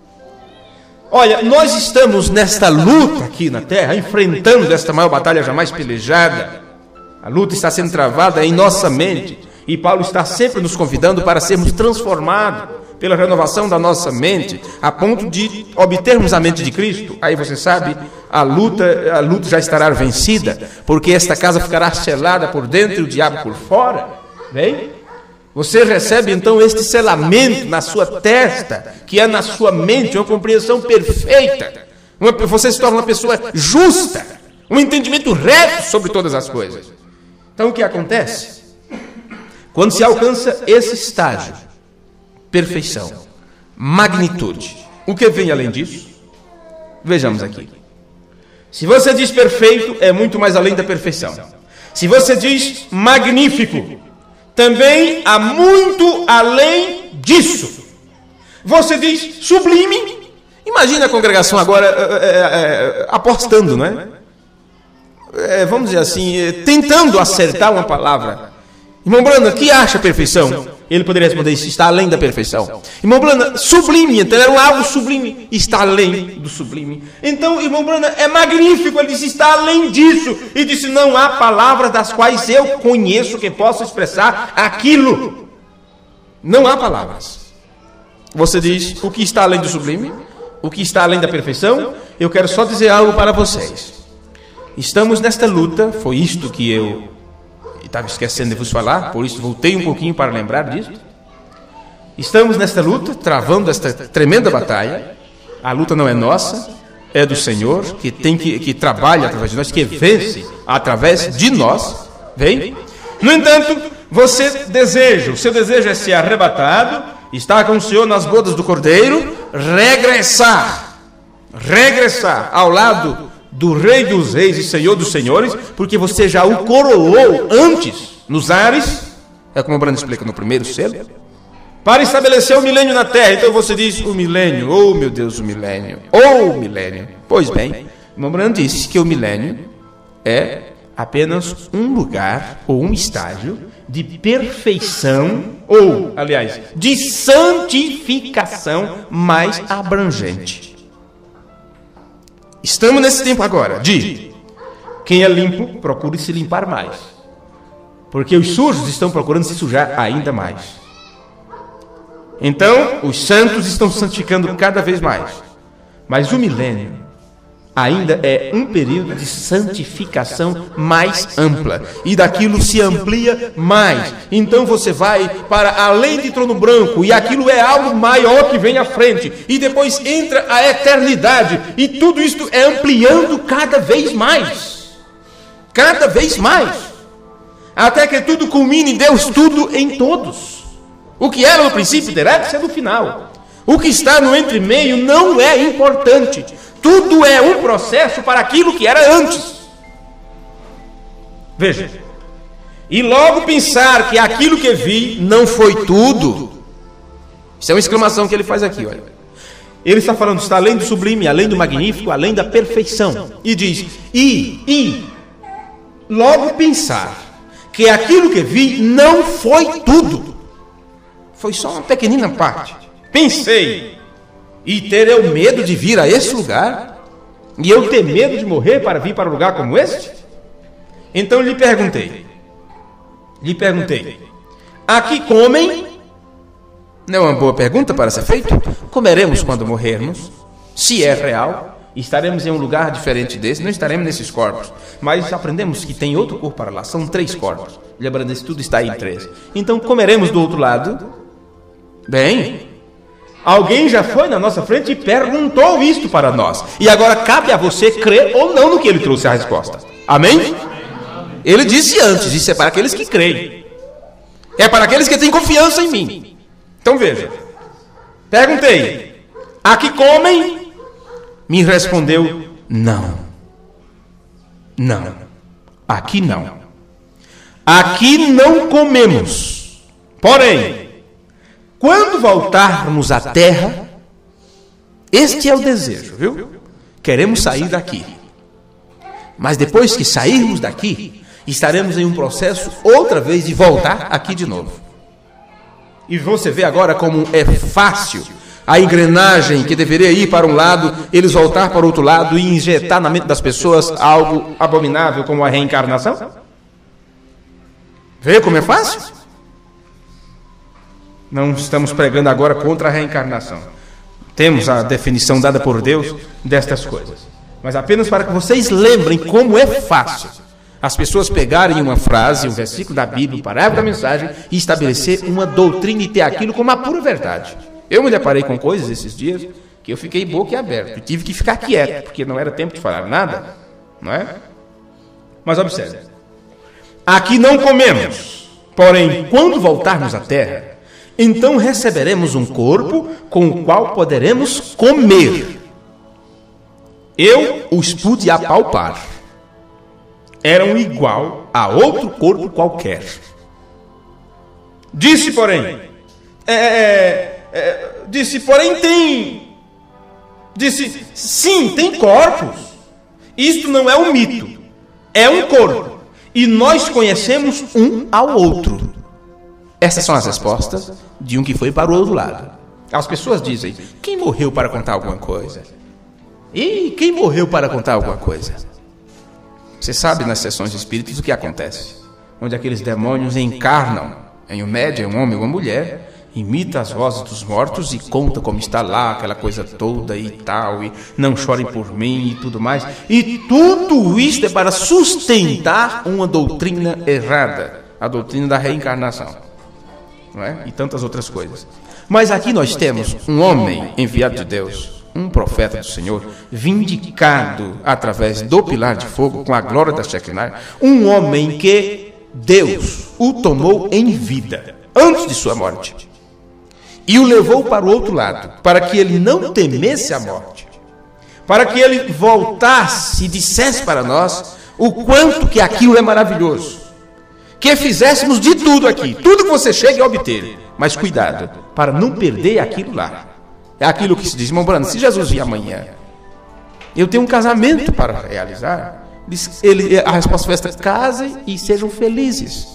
Olha, nós estamos nesta luta aqui na terra, enfrentando esta maior batalha jamais pelejada. A luta está sendo travada em nossa mente. E Paulo está sempre nos convidando para sermos transformados pela renovação da nossa mente, a ponto de obtermos a mente de Cristo. Aí você sabe, a luta, a luta já estará vencida, porque esta casa ficará selada por dentro e o diabo por fora. Bem? Você recebe então este selamento na sua testa, que é na sua mente, uma compreensão perfeita. Uma, você se torna uma pessoa justa, um entendimento reto sobre todas as coisas. Então o que acontece? Quando se alcança esse estágio, perfeição, magnitude, o que vem além disso? Vejamos aqui. Se você diz perfeito, é muito mais além da perfeição. Se você diz magnífico, também há muito além disso. Você diz sublime. Imagina a congregação agora é, é, é, apostando, não é? é? Vamos dizer assim, é, tentando acertar uma palavra. Irmão Brana, que acha perfeição? Ele poderia responder, isso está além da perfeição. Irmão Brana, sublime, então era algo sublime, está além do sublime. Então, irmão Brana, é magnífico, ele disse, está além disso. E disse, não há palavras das quais eu conheço que possa expressar aquilo. Não há palavras. Você diz, o que está além do sublime? O que está além da perfeição? Eu quero só dizer algo para vocês. Estamos nesta luta, foi isto que eu estava esquecendo de vos falar, por isso voltei um pouquinho para lembrar disso. Estamos nesta luta, travando esta tremenda batalha. A luta não é nossa, é do Senhor, que, tem que, que trabalha através de nós, que vence através de nós. Vem? No entanto, você deseja, o seu desejo é ser arrebatado, estar com o Senhor nas bodas do Cordeiro, regressar, regressar ao lado do Rei dos Reis e Senhor dos Senhores, porque você já o coroou antes nos ares, é como o Brando explica no primeiro selo, para estabelecer o milênio na terra. Então você diz, o milênio, oh meu Deus, o milênio, oh o milênio. Pois bem, o Brando disse que o milênio é apenas um lugar ou um estágio de perfeição, ou, aliás, de santificação mais abrangente. Estamos nesse tempo agora de quem é limpo, procure se limpar mais. Porque os sujos estão procurando se sujar ainda mais. Então, os santos estão se santificando cada vez mais. Mas o milênio ainda é um período de santificação mais ampla. E daquilo se amplia mais. Então você vai para além de trono branco. E aquilo é algo maior que vem à frente. E depois entra a eternidade. E tudo isso é ampliando cada vez mais. Cada vez mais. Até que tudo culmine em Deus, tudo em todos. O que era no princípio terá que ser no final. O que está no entremeio não é importante. Tudo é um processo para aquilo que era antes. Veja. E logo pensar que aquilo que vi não foi tudo. Isso é uma exclamação que ele faz aqui, olha. Ele está falando, está além do sublime, além do magnífico, além da perfeição. E diz, e, e, logo pensar que aquilo que vi não foi tudo. Foi só uma pequenina parte. Pensei, e ter eu medo de vir a esse lugar? E eu ter medo de morrer para vir para um lugar como este? Então lhe perguntei, lhe perguntei, aqui comem? Não é uma boa pergunta para ser feita? Comeremos quando morrermos? Se é real, estaremos em um lugar diferente desse, não estaremos nesses corpos. Mas aprendemos que tem outro corpo para lá, são três corpos. Lembrando que tudo está em três. Então comeremos do outro lado? Bem, alguém já foi na nossa frente e perguntou isto para nós. E agora cabe a você crer ou não no que ele trouxe a resposta. Amém? Ele disse antes, isso é para aqueles que creem. É para aqueles que têm confiança em mim. Então veja. Perguntei, aqui comem? me respondeu: não, não, aqui não, aqui não comemos. Porém, quando voltarmos à terra, este é o desejo, viu? Queremos sair daqui. Mas depois que sairmos daqui, estaremos em um processo outra vez de voltar aqui de novo. E você vê agora como é fácil a engrenagem que deveria ir para um lado, eles voltar para o outro lado e injetar na mente das pessoas algo abominável como a reencarnação? Vê como é fácil? Não estamos pregando agora contra a reencarnação. Temos a definição dada por Deus destas coisas. Mas apenas para que vocês lembrem como é fácil as pessoas pegarem uma frase, um versículo da Bíblia, um parágrafo da mensagem e estabelecer uma doutrina e ter aquilo como a pura verdade. Eu me deparei com coisas esses dias que eu fiquei boca aberta. Tive que ficar quieto, porque não era tempo de falar nada, não é? Mas observe. Aqui não comemos, porém, quando voltarmos à terra, então receberemos um corpo com o qual poderemos comer. Eu os pude apalpar. Eram igual a outro corpo qualquer. Disse, porém, é, é, disse, porém tem, disse, sim, tem corpos. Isto não é um mito, é um corpo. E nós conhecemos um ao outro. Essas são as respostas de um que foi para o outro lado. As pessoas dizem: quem morreu para contar alguma coisa? E quem morreu para contar alguma coisa? Você sabe nas sessões espíritas o que acontece? Onde aqueles demônios encarnam em um médium, um homem ou uma mulher, imita as vozes dos mortos e conta como está lá, aquela coisa toda e tal, e não chorem por mim e tudo mais. E tudo isso é para sustentar uma doutrina errada, a doutrina da reencarnação, não é? E tantas outras coisas. Mas aqui nós temos um homem enviado de Deus, um profeta do Senhor, vindicado através do pilar de fogo, com a glória da Shekinah, um homem que Deus o tomou em vida, antes de sua morte, e o levou para o outro lado, para que ele não temesse a morte, para que ele voltasse e dissesse para nós o quanto que aquilo é maravilhoso, que fizéssemos de tudo aqui, tudo que você chegue a obter, mas cuidado, para não perder aquilo lá. É aquilo que se diz: irmão Brando, se Jesus vir amanhã, eu tenho um casamento para realizar. Ele, a resposta foi esta: casem e sejam felizes.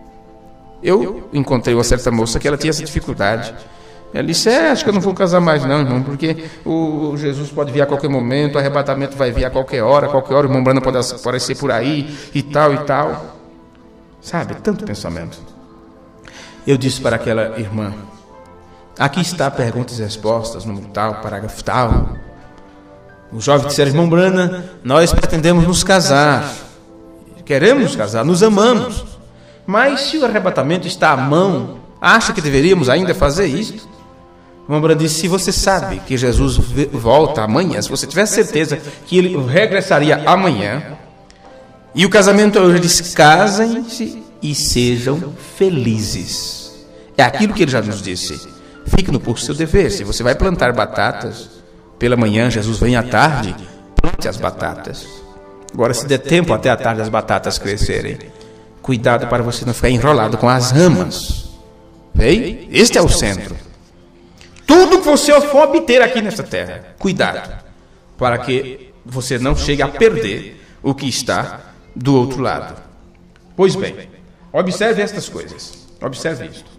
Eu encontrei uma certa moça que ela tinha essa dificuldade. Ela disse: é, acho que eu não vou casar mais não, irmão, porque o Jesus pode vir a qualquer momento, o arrebatamento vai vir a qualquer hora, a qualquer hora o irmão Brando pode aparecer por aí, e tal e tal. Sabe, tanto pensamento. Eu disse para aquela irmã: aqui está perguntas e respostas, número tal, parágrafo tal. O jovem disse: irmão Brana, nós pretendemos nos casar, queremos nos casar, nos amamos, mas se o arrebatamento está à mão, acha que deveríamos ainda fazer isso? O irmão Brana disse: se você sabe que Jesus volta amanhã, se você tiver certeza que ele regressaria amanhã, e o casamento hoje, ele disse: casem-se e sejam felizes. É aquilo que ele já nos disse. Fique no curso do seu dever. Se você vai plantar batatas, pela manhã Jesus vem à tarde, plante as batatas. Agora, se der tempo até à tarde as batatas crescerem, cuidado para você não ficar enrolado com as ramas. Vem? Este é o centro. Tudo que você for obter aqui nesta terra, cuidado, para que você não chegue a perder o que está do outro lado. Pois bem, observe estas coisas. Observe isto.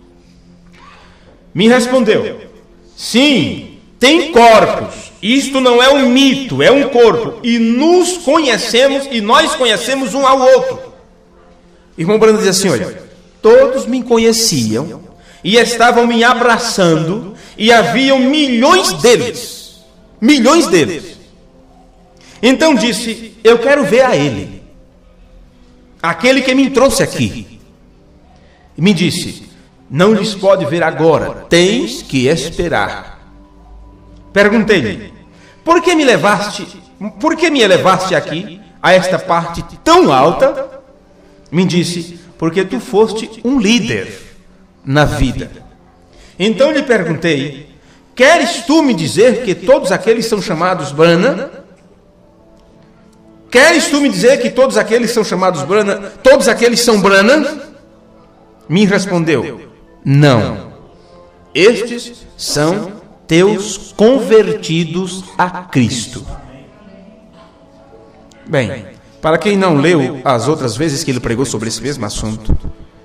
Me respondeu: sim, tem corpos. Isto não é um mito, é um corpo. E nos conhecemos, e nós conhecemos um ao outro. Irmão Brando diz assim: olha, todos me conheciam e estavam me abraçando, e haviam milhões deles. Milhões deles. Então disse: eu quero ver a ele, aquele que me trouxe aqui. E me disse: não lhes pode ver agora, tens que esperar. Perguntei-lhe: por que me levaste, por que me levaste aqui, a esta parte tão alta? Me disse: porque tu foste um líder na vida. Então lhe perguntei: queres tu me dizer que todos aqueles são chamados Brana? Queres tu me dizer que todos aqueles são chamados Brana, todos aqueles são Brana? Me respondeu, não. Estes são teus convertidos a Cristo. Bem, para quem não leu as outras vezes que ele pregou sobre esse mesmo assunto,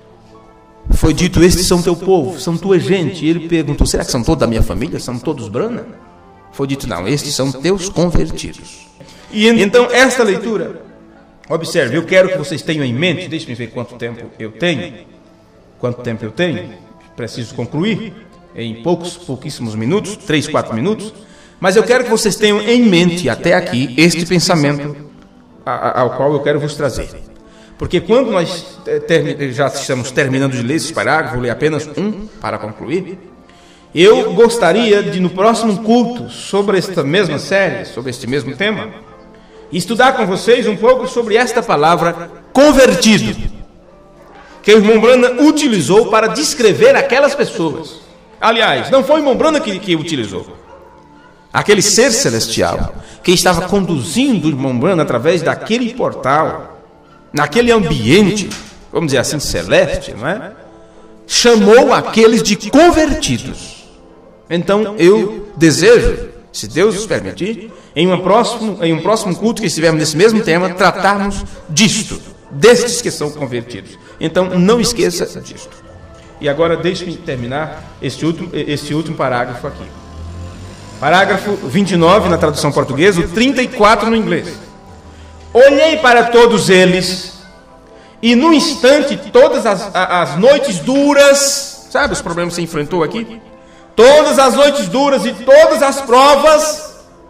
foi dito, estes são teu povo, são tua gente. E ele perguntou, será que são todos da minha família? São todos Brana? Foi dito, não, estes são teus convertidos. E então, esta leitura, observe, eu quero que vocês tenham em mente, deixe-me ver quanto tempo eu tenho, quanto tempo eu tenho, preciso concluir, em poucos, pouquíssimos minutos, três, quatro minutos, mas eu quero que vocês tenham em mente, até aqui, este pensamento ao qual eu quero vos trazer. Porque quando nós já estamos terminando de ler esse parágrafo, vou ler apenas um para concluir, eu gostaria de, no próximo culto, sobre esta mesma série, sobre este mesmo tema, estudar com vocês um pouco sobre esta palavra convertido, que o irmão Brana utilizou para descrever aquelas pessoas. Aliás, não foi o irmão Brana que, que utilizou. Aquele ser celestial que estava conduzindo o irmão Brana através daquele portal, naquele ambiente, vamos dizer assim, celeste, não é? Chamou aqueles de convertidos. Então eu desejo, se Deus nos permitir, em, uma próximo, em um próximo culto que estivermos nesse mesmo tema, tratarmos disto, destes que são convertidos. Então não esqueça disto. E agora deixe-me terminar este último, este último parágrafo aqui. Parágrafo vinte e nove na tradução portuguesa, o trinta e quatro no inglês. Olhei para todos eles, e no instante todas as, as noites duras, sabe os problemas que você enfrentou aqui? Todas as noites duras e todas as provas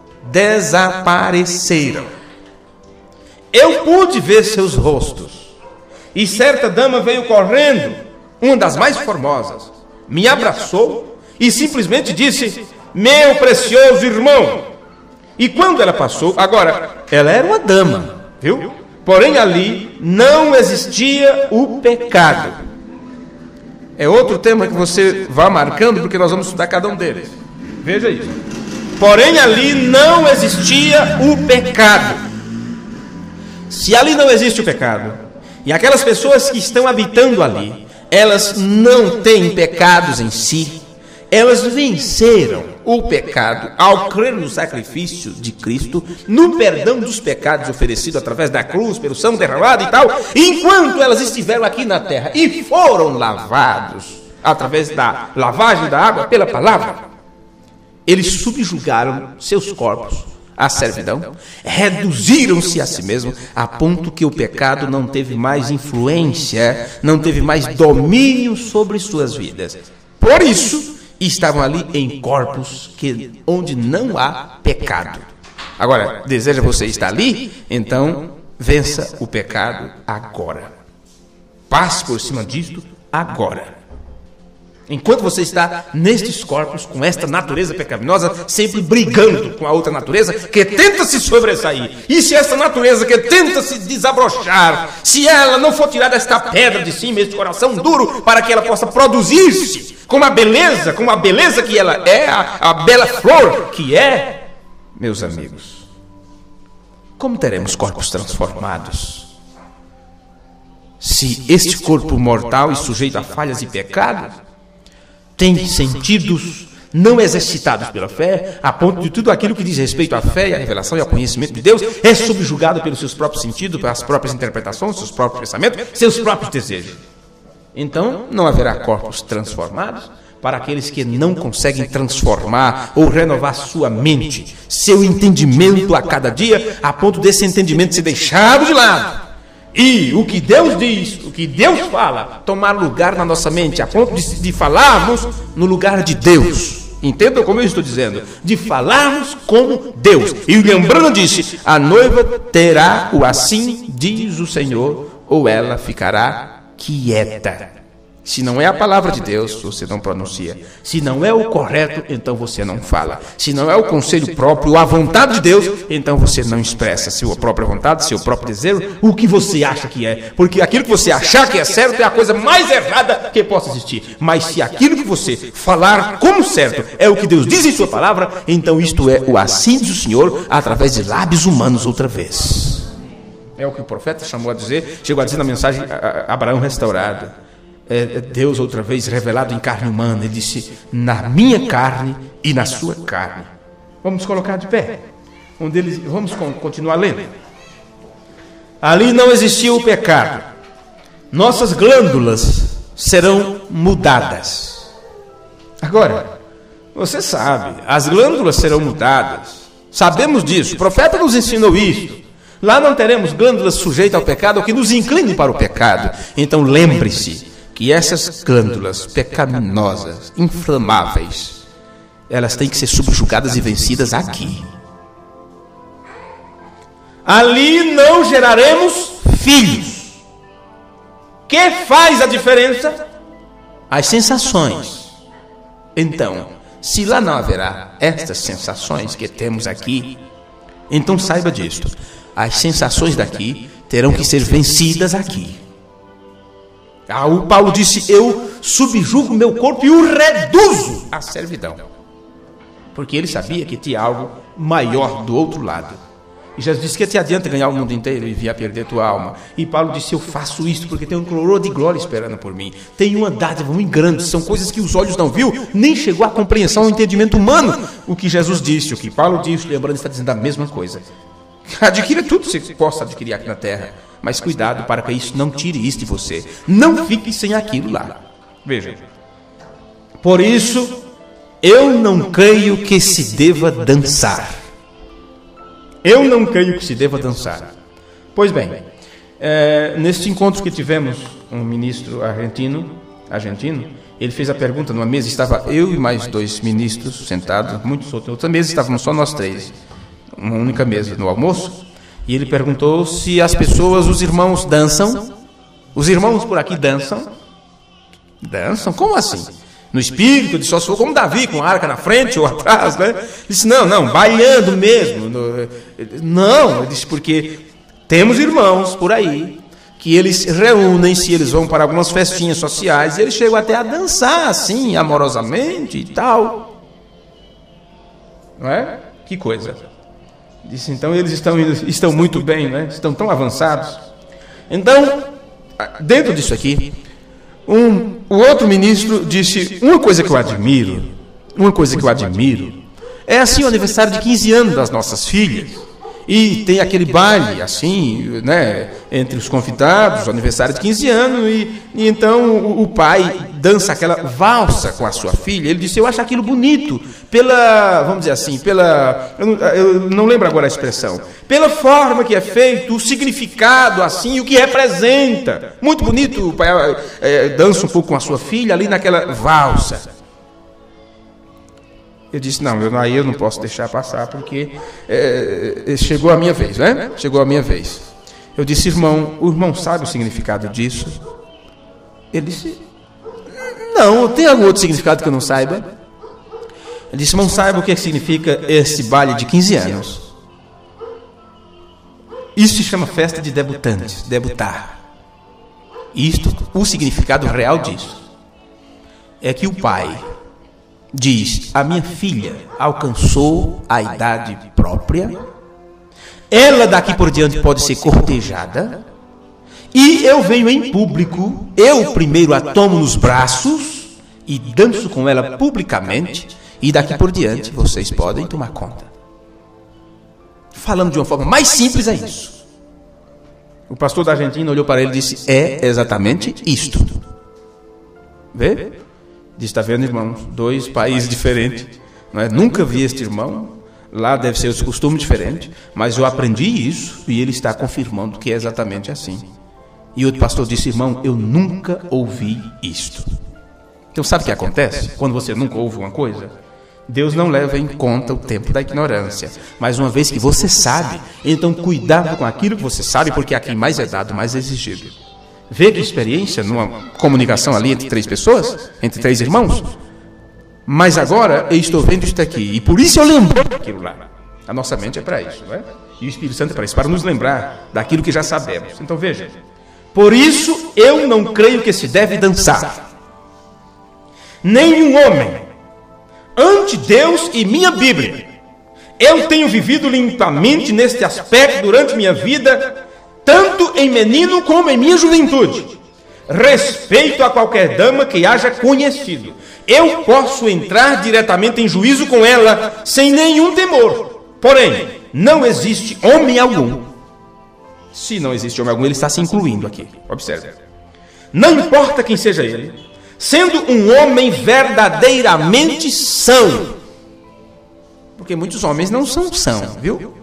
desapareceram. Eu pude ver seus rostos, e certa dama veio correndo, uma das mais formosas, me abraçou e simplesmente disse, meu precioso irmão. E quando ela passou, agora, ela era uma dama, viu? Porém ali não existia o pecado. É outro tema que você vá marcando, porque nós vamos estudar cada um deles. Veja isso. Porém ali não existia o pecado. Se ali não existe o pecado, e aquelas pessoas que estão habitando ali, elas não têm pecados em si, elas venceram o pecado ao crer no sacrifício de Cristo, no perdão dos pecados oferecido através da cruz, pelo sangue derramado e tal, enquanto elas estiveram aqui na terra e foram lavados através da lavagem da água pela palavra, eles subjugaram seus corpos à servidão, reduziram-se a si mesmos, a ponto que o pecado não teve mais influência, não teve mais domínio sobre suas vidas. Por isso, estavam ali em corpos que, onde não há pecado. Agora, deseja você estar ali? Então, vença o pecado agora. Passe por cima disto agora. Enquanto você está nestes corpos, com esta natureza pecaminosa, sempre brigando com a outra natureza que tenta se sobressair. E se essa natureza que tenta se desabrochar, se ela não for tirar esta pedra de cima, este coração duro, para que ela possa produzir-se com a beleza, com a beleza que ela é, a, a bela flor que é, meus amigos, como teremos corpos transformados? Se este corpo mortal e sujeito a falhas e pecados tem sentidos não exercitados pela fé, a ponto de tudo aquilo que diz respeito à fé e à revelação e ao conhecimento de Deus é subjugado pelos seus próprios sentidos, pelas próprias interpretações, seus próprios pensamentos, seus próprios desejos. Então, não haverá corpos transformados para aqueles que não conseguem transformar ou renovar sua mente, seu entendimento a cada dia, a ponto desse entendimento ser deixado de lado. E o que Deus diz, o que Deus fala, tomar lugar na nossa mente, a ponto de, de falarmos no lugar de Deus. Entendam como eu estou dizendo? De falarmos como Deus. E William Branham disse, a noiva terá o assim diz o Senhor, ou ela ficará quieta. Se não é a palavra de Deus, você não pronuncia. Se não é o correto, então você não fala. Se não é o conselho próprio, a vontade de Deus, então você não expressa sua própria vontade, seu próprio desejo, o que você acha que é. Porque aquilo que você achar que é certo é a coisa mais errada que possa existir. Mas se aquilo que você falar como certo é o que Deus diz em sua palavra, então isto é o assim diz o Senhor através de lábios humanos outra vez. É o que o profeta chamou a dizer, chegou a dizer na mensagem a Abraão restaurado. É Deus outra vez revelado em carne humana. Ele disse, na minha carne e na sua carne. Vamos colocar de pé. Onde eles, vamos continuar lendo. Ali não existia o pecado. Nossas glândulas serão mudadas. Agora, você sabe, as glândulas serão mudadas. Sabemos disso. O profeta nos ensinou isso. Lá não teremos glândulas sujeitas ao pecado ou que nos inclinem para o pecado. Então lembre-se que essas glândulas pecaminosas, inflamáveis, elas têm que ser subjugadas e vencidas aqui. Ali não geraremos filhos. Que faz a diferença? As sensações. Então, se lá não haverá estas sensações que temos aqui, então saiba disto. As sensações daqui terão que ser vencidas aqui. Ah, o Paulo disse, eu subjugo meu corpo e o reduzo à servidão. Porque ele sabia que tinha algo maior do outro lado. E Jesus disse que te adianta ganhar o mundo inteiro e vir a perder tua alma. E Paulo disse, eu faço isso porque tem um coroa de glória esperando por mim. Tem uma dádiva muito grande, são coisas que os olhos não viu, nem chegou à compreensão, ao entendimento humano. O que Jesus disse, o que Paulo disse, lembrando, está dizendo a mesma coisa. Adquira tudo que você possa adquirir aqui na terra. Mas cuidado para que isso não tire isso de você. Não fique sem aquilo lá. Veja. Por isso, eu não creio que se deva dançar. Eu não creio que se deva dançar. Pois bem, é, neste encontro que tivemos, um ministro argentino, argentino, ele fez a pergunta numa mesa, estava eu e mais dois ministros sentados, muito soltos. Outra mesa estávamos só nós três, uma única mesa no almoço. E ele perguntou se as pessoas, os irmãos dançam. Os irmãos por aqui dançam? Dançam? Como assim? No espírito, de só se for como Davi, com a arca na frente ou atrás, né? Ele disse, não, não, bailando mesmo. Não, ele disse, porque temos irmãos por aí que eles reúnem-se, eles vão para algumas festinhas sociais e eles chegam até a dançar assim, amorosamente e tal. Não é? Que coisa. Disse, então eles estão, estão muito bem, né? Estão tão avançados. Então, dentro disso aqui, um, o outro ministro disse, uma coisa que eu admiro, uma coisa que eu admiro, é assim o aniversário de quinze anos das nossas filhas. E tem aquele baile, assim, né, entre os convidados, o aniversário de quinze anos, e, e então o, o pai dança aquela valsa com a sua filha. Ele disse, eu acho aquilo bonito, pela, vamos dizer assim, pela, eu não, eu não lembro agora a expressão, pela forma que é feito, o significado, assim, o que representa. Muito bonito, o pai é, dança um pouco com a sua filha ali naquela valsa. Eu disse, não, eu, aí eu não posso deixar passar, porque é, chegou a minha vez, né? Chegou a minha vez. Eu disse, irmão, o irmão sabe o significado disso? Ele disse, não, tem algum outro significado que eu não saiba? Ele disse, irmão, saiba o que significa esse baile de quinze anos. Isso se chama festa de debutantes, debutar. Isto, o significado real disso, é que o pai diz, a minha filha alcançou a idade própria, ela daqui por diante pode ser cortejada, e eu venho em público, eu primeiro a tomo nos braços e danço com ela publicamente, e daqui por diante vocês podem tomar conta. Falando de uma forma mais simples é isso. O pastor da Argentina olhou para ele e disse, é exatamente isto. Vê? Diz, está vendo, irmãos, dois países diferentes, não é? Nunca vi este irmão, lá deve ser os costumes diferentes, mas eu aprendi isso e ele está confirmando que é exatamente assim. E outro pastor disse, irmão, eu nunca ouvi isto. Então sabe o que acontece quando você nunca ouve uma coisa? Deus não leva em conta o tempo da ignorância, mas uma vez que você sabe, então cuidado com aquilo que você sabe, porque a quem mais é dado, mais é exigido. Vê que experiência numa comunicação ali entre três pessoas, entre três irmãos. Mas agora eu estou vendo isso aqui, e por isso eu lembro daquilo lá. A nossa mente é para isso, não é? E o Espírito Santo é para isso, para nos lembrar daquilo que já sabemos. Então veja, por isso eu não creio que se deve dançar. Nenhum homem, ante Deus e minha Bíblia. Eu tenho vivido limpamente neste aspecto durante minha vida, tanto em menino como em minha juventude. Respeito a qualquer dama que haja conhecido. Eu posso entrar diretamente em juízo com ela sem nenhum temor. Porém, não existe homem algum. Se não existe homem algum, ele está se incluindo aqui. Observe. Não importa quem seja ele, sendo um homem verdadeiramente são. Porque muitos homens não são são, viu?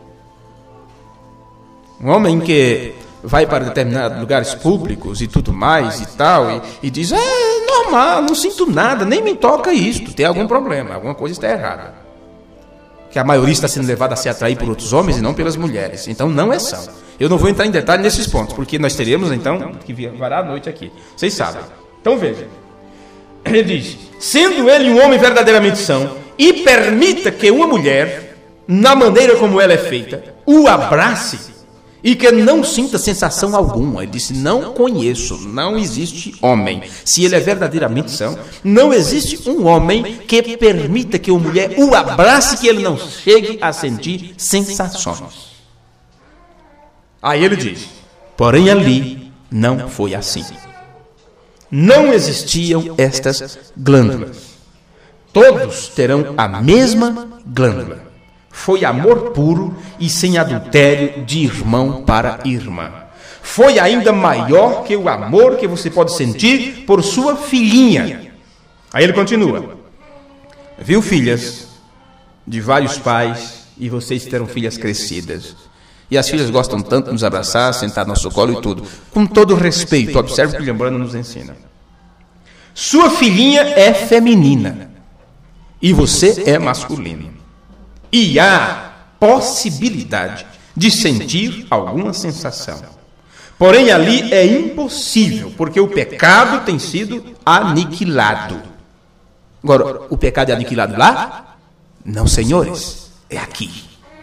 Um homem que vai para determinados lugares públicos e tudo mais e tal, e, e diz, é normal, não sinto nada, nem me toca isto, tem algum problema, alguma coisa está errada. Que a maioria está sendo levada a se atrair por outros homens e não pelas mulheres. Então não é são. Eu não vou entrar em detalhe nesses pontos, porque nós teremos então que varar a noite aqui. Vocês sabem. Então veja. Ele diz, sendo ele um homem verdadeiramente são, e permita que uma mulher, na maneira como ela é feita, o abrace, e que não sinta sensação alguma. Ele disse, não conheço, não existe homem. Se ele é verdadeiramente são, não existe um homem que permita que uma mulher o abrace, que ele não chegue a sentir sensações. Aí ele diz, porém ali não foi assim. Não existiam estas glândulas. Todos terão a mesma glândula. Foi amor puro e sem adultério de irmão para irmã. Foi ainda maior que o amor que você pode sentir por sua filhinha. Aí ele continua. Viu, filhas de vários pais, e vocês terão filhas crescidas. E as filhas gostam tanto de nos abraçar, sentar no nosso colo e tudo. Com todo respeito, observe o que o Lembrando nos ensina. Sua filhinha é feminina e você é masculino. E há possibilidade de sentir alguma sensação. Porém, ali é impossível, porque o pecado tem sido aniquilado. Agora, o pecado é aniquilado lá? Não, senhores, é aqui.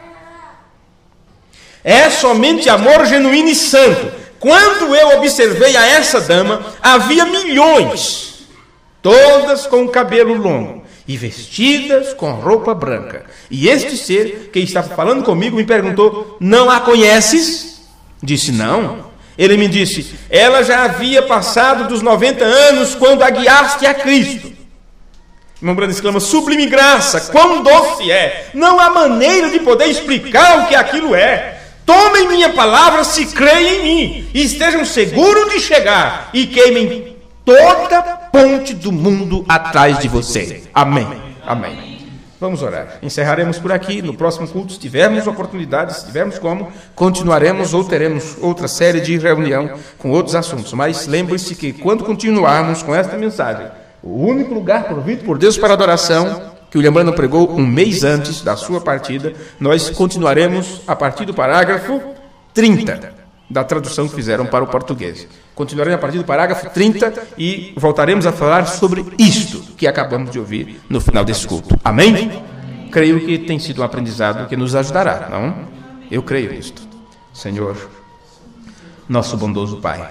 É somente amor genuíno e santo. Quando eu observei a essa dama, havia milhões, todas com o cabelo longo e vestidas com roupa branca. E este ser que estava falando comigo me perguntou, não a conheces? Disse, não. Ele me disse, ela já havia passado dos noventa anos quando a guiaste a Cristo. Irmão Brando exclama, sublime graça, quão doce é. Não há maneira de poder explicar o que aquilo é. Tomem minha palavra se creem em mim, e estejam seguros de chegar, e queimem toda ponte do mundo atrás de você. Amém. Amém. Vamos orar. Encerraremos por aqui. No próximo culto, se tivermos oportunidade, se tivermos como, continuaremos ou teremos outra série de reunião com outros assuntos. Mas lembre-se que quando continuarmos com esta mensagem, o único lugar provido por Deus para adoração, que o William Branham pregou um mês antes da sua partida, nós continuaremos a partir do parágrafo trinta da tradução que fizeram para o português. Continuaremos a partir do parágrafo trinta e voltaremos a falar sobre isto que acabamos de ouvir no final desse culto. Amém? Creio que tem sido um aprendizado que nos ajudará, não? Eu creio nisto. Senhor, nosso bondoso Pai,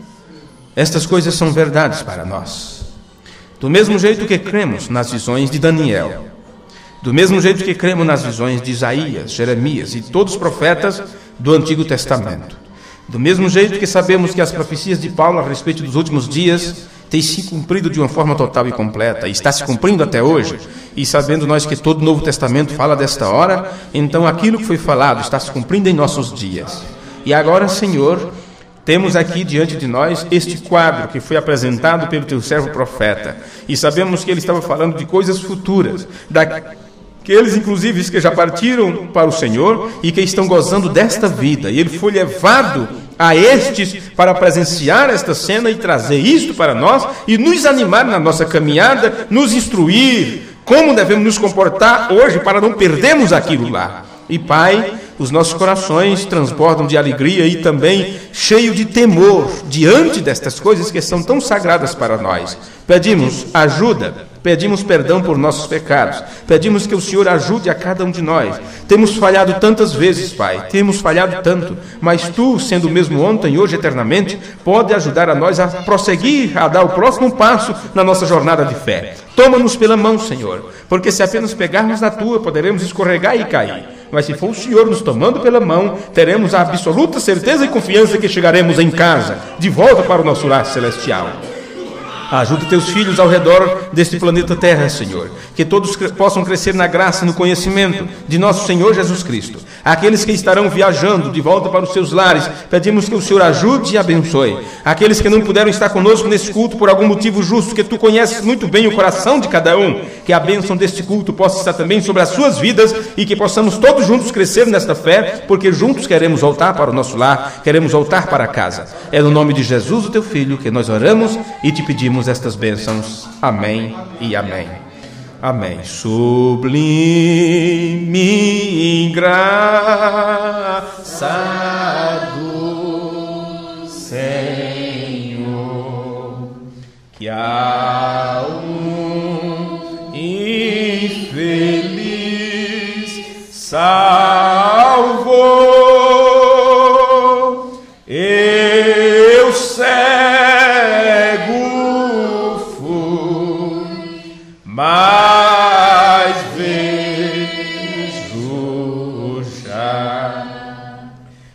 estas coisas são verdades para nós. Do mesmo jeito que cremos nas visões de Daniel, do mesmo jeito que cremos nas visões de Isaías, Jeremias e todos os profetas do Antigo Testamento, do mesmo jeito que sabemos que as profecias de Paulo a respeito dos últimos dias têm se cumprido de uma forma total e completa, e está se cumprindo até hoje, e sabendo nós que todo o Novo Testamento fala desta hora, então aquilo que foi falado está se cumprindo em nossos dias. E agora, Senhor, temos aqui diante de nós este quadro que foi apresentado pelo teu servo profeta, e sabemos que ele estava falando de coisas futuras, daqueles inclusive que já partiram para o Senhor e que estão gozando desta vida, e ele foi levado a estes para presenciar esta cena e trazer isto para nós e nos animar na nossa caminhada, nos instruir como devemos nos comportar hoje para não perdermos aquilo lá. E Pai, os nossos corações transbordam de alegria e também cheio de temor diante destas coisas que são tão sagradas para nós. Pedimos ajuda, pedimos perdão por nossos pecados, pedimos que o Senhor ajude a cada um de nós. Temos falhado tantas vezes, Pai, temos falhado tanto, mas Tu, sendo o mesmo ontem, hoje, eternamente, pode ajudar a nós a prosseguir, a dar o próximo passo na nossa jornada de fé. Toma-nos pela mão, Senhor, porque se apenas pegarmos na Tua, poderemos escorregar e cair. Mas se for o Senhor nos tomando pela mão, teremos a absoluta certeza e confiança que chegaremos em casa, de volta para o nosso lar celestial. Ajuda teus filhos ao redor deste planeta Terra, Senhor, que todos cre- possam crescer na graça e no conhecimento de nosso Senhor Jesus Cristo. Aqueles que estarão viajando de volta para os seus lares, pedimos que o Senhor ajude e abençoe. Aqueles que não puderam estar conosco nesse culto por algum motivo justo, que Tu conheces muito bem o coração de cada um, que a bênção deste culto possa estar também sobre as suas vidas e que possamos todos juntos crescer nesta fé, porque juntos queremos voltar para o nosso lar, queremos voltar para casa. É no nome de Jesus, o Teu Filho, que nós oramos e Te pedimos estas bênçãos. Amém e amém. Amém. Sublime graça do Senhor, que a um infeliz salvou. Eu cego fui, mas vejo já.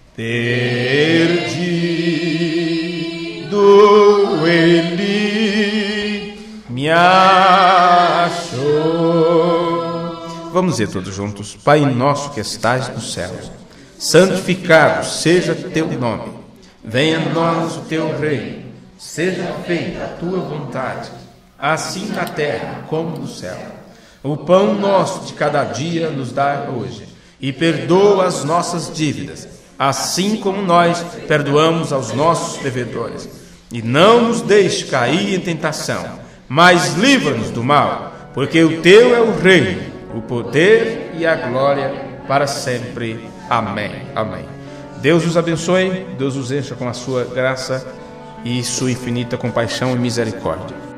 Perdido ele me achou. Vamos dizer todos juntos: Pai nosso que estais nos céus, santificado seja teu nome. Venha a nós o teu reino. Seja feita a tua vontade, assim na terra como no céu. O pão nosso de cada dia nos dá hoje, e perdoa as nossas dívidas, assim como nós perdoamos aos nossos devedores. E não nos deixe cair em tentação, mas livra-nos do mal, porque o teu é o reino, o poder e a glória para sempre. Amém. Amém. Deus os abençoe, Deus os encha com a sua graça e sua infinita compaixão e misericórdia.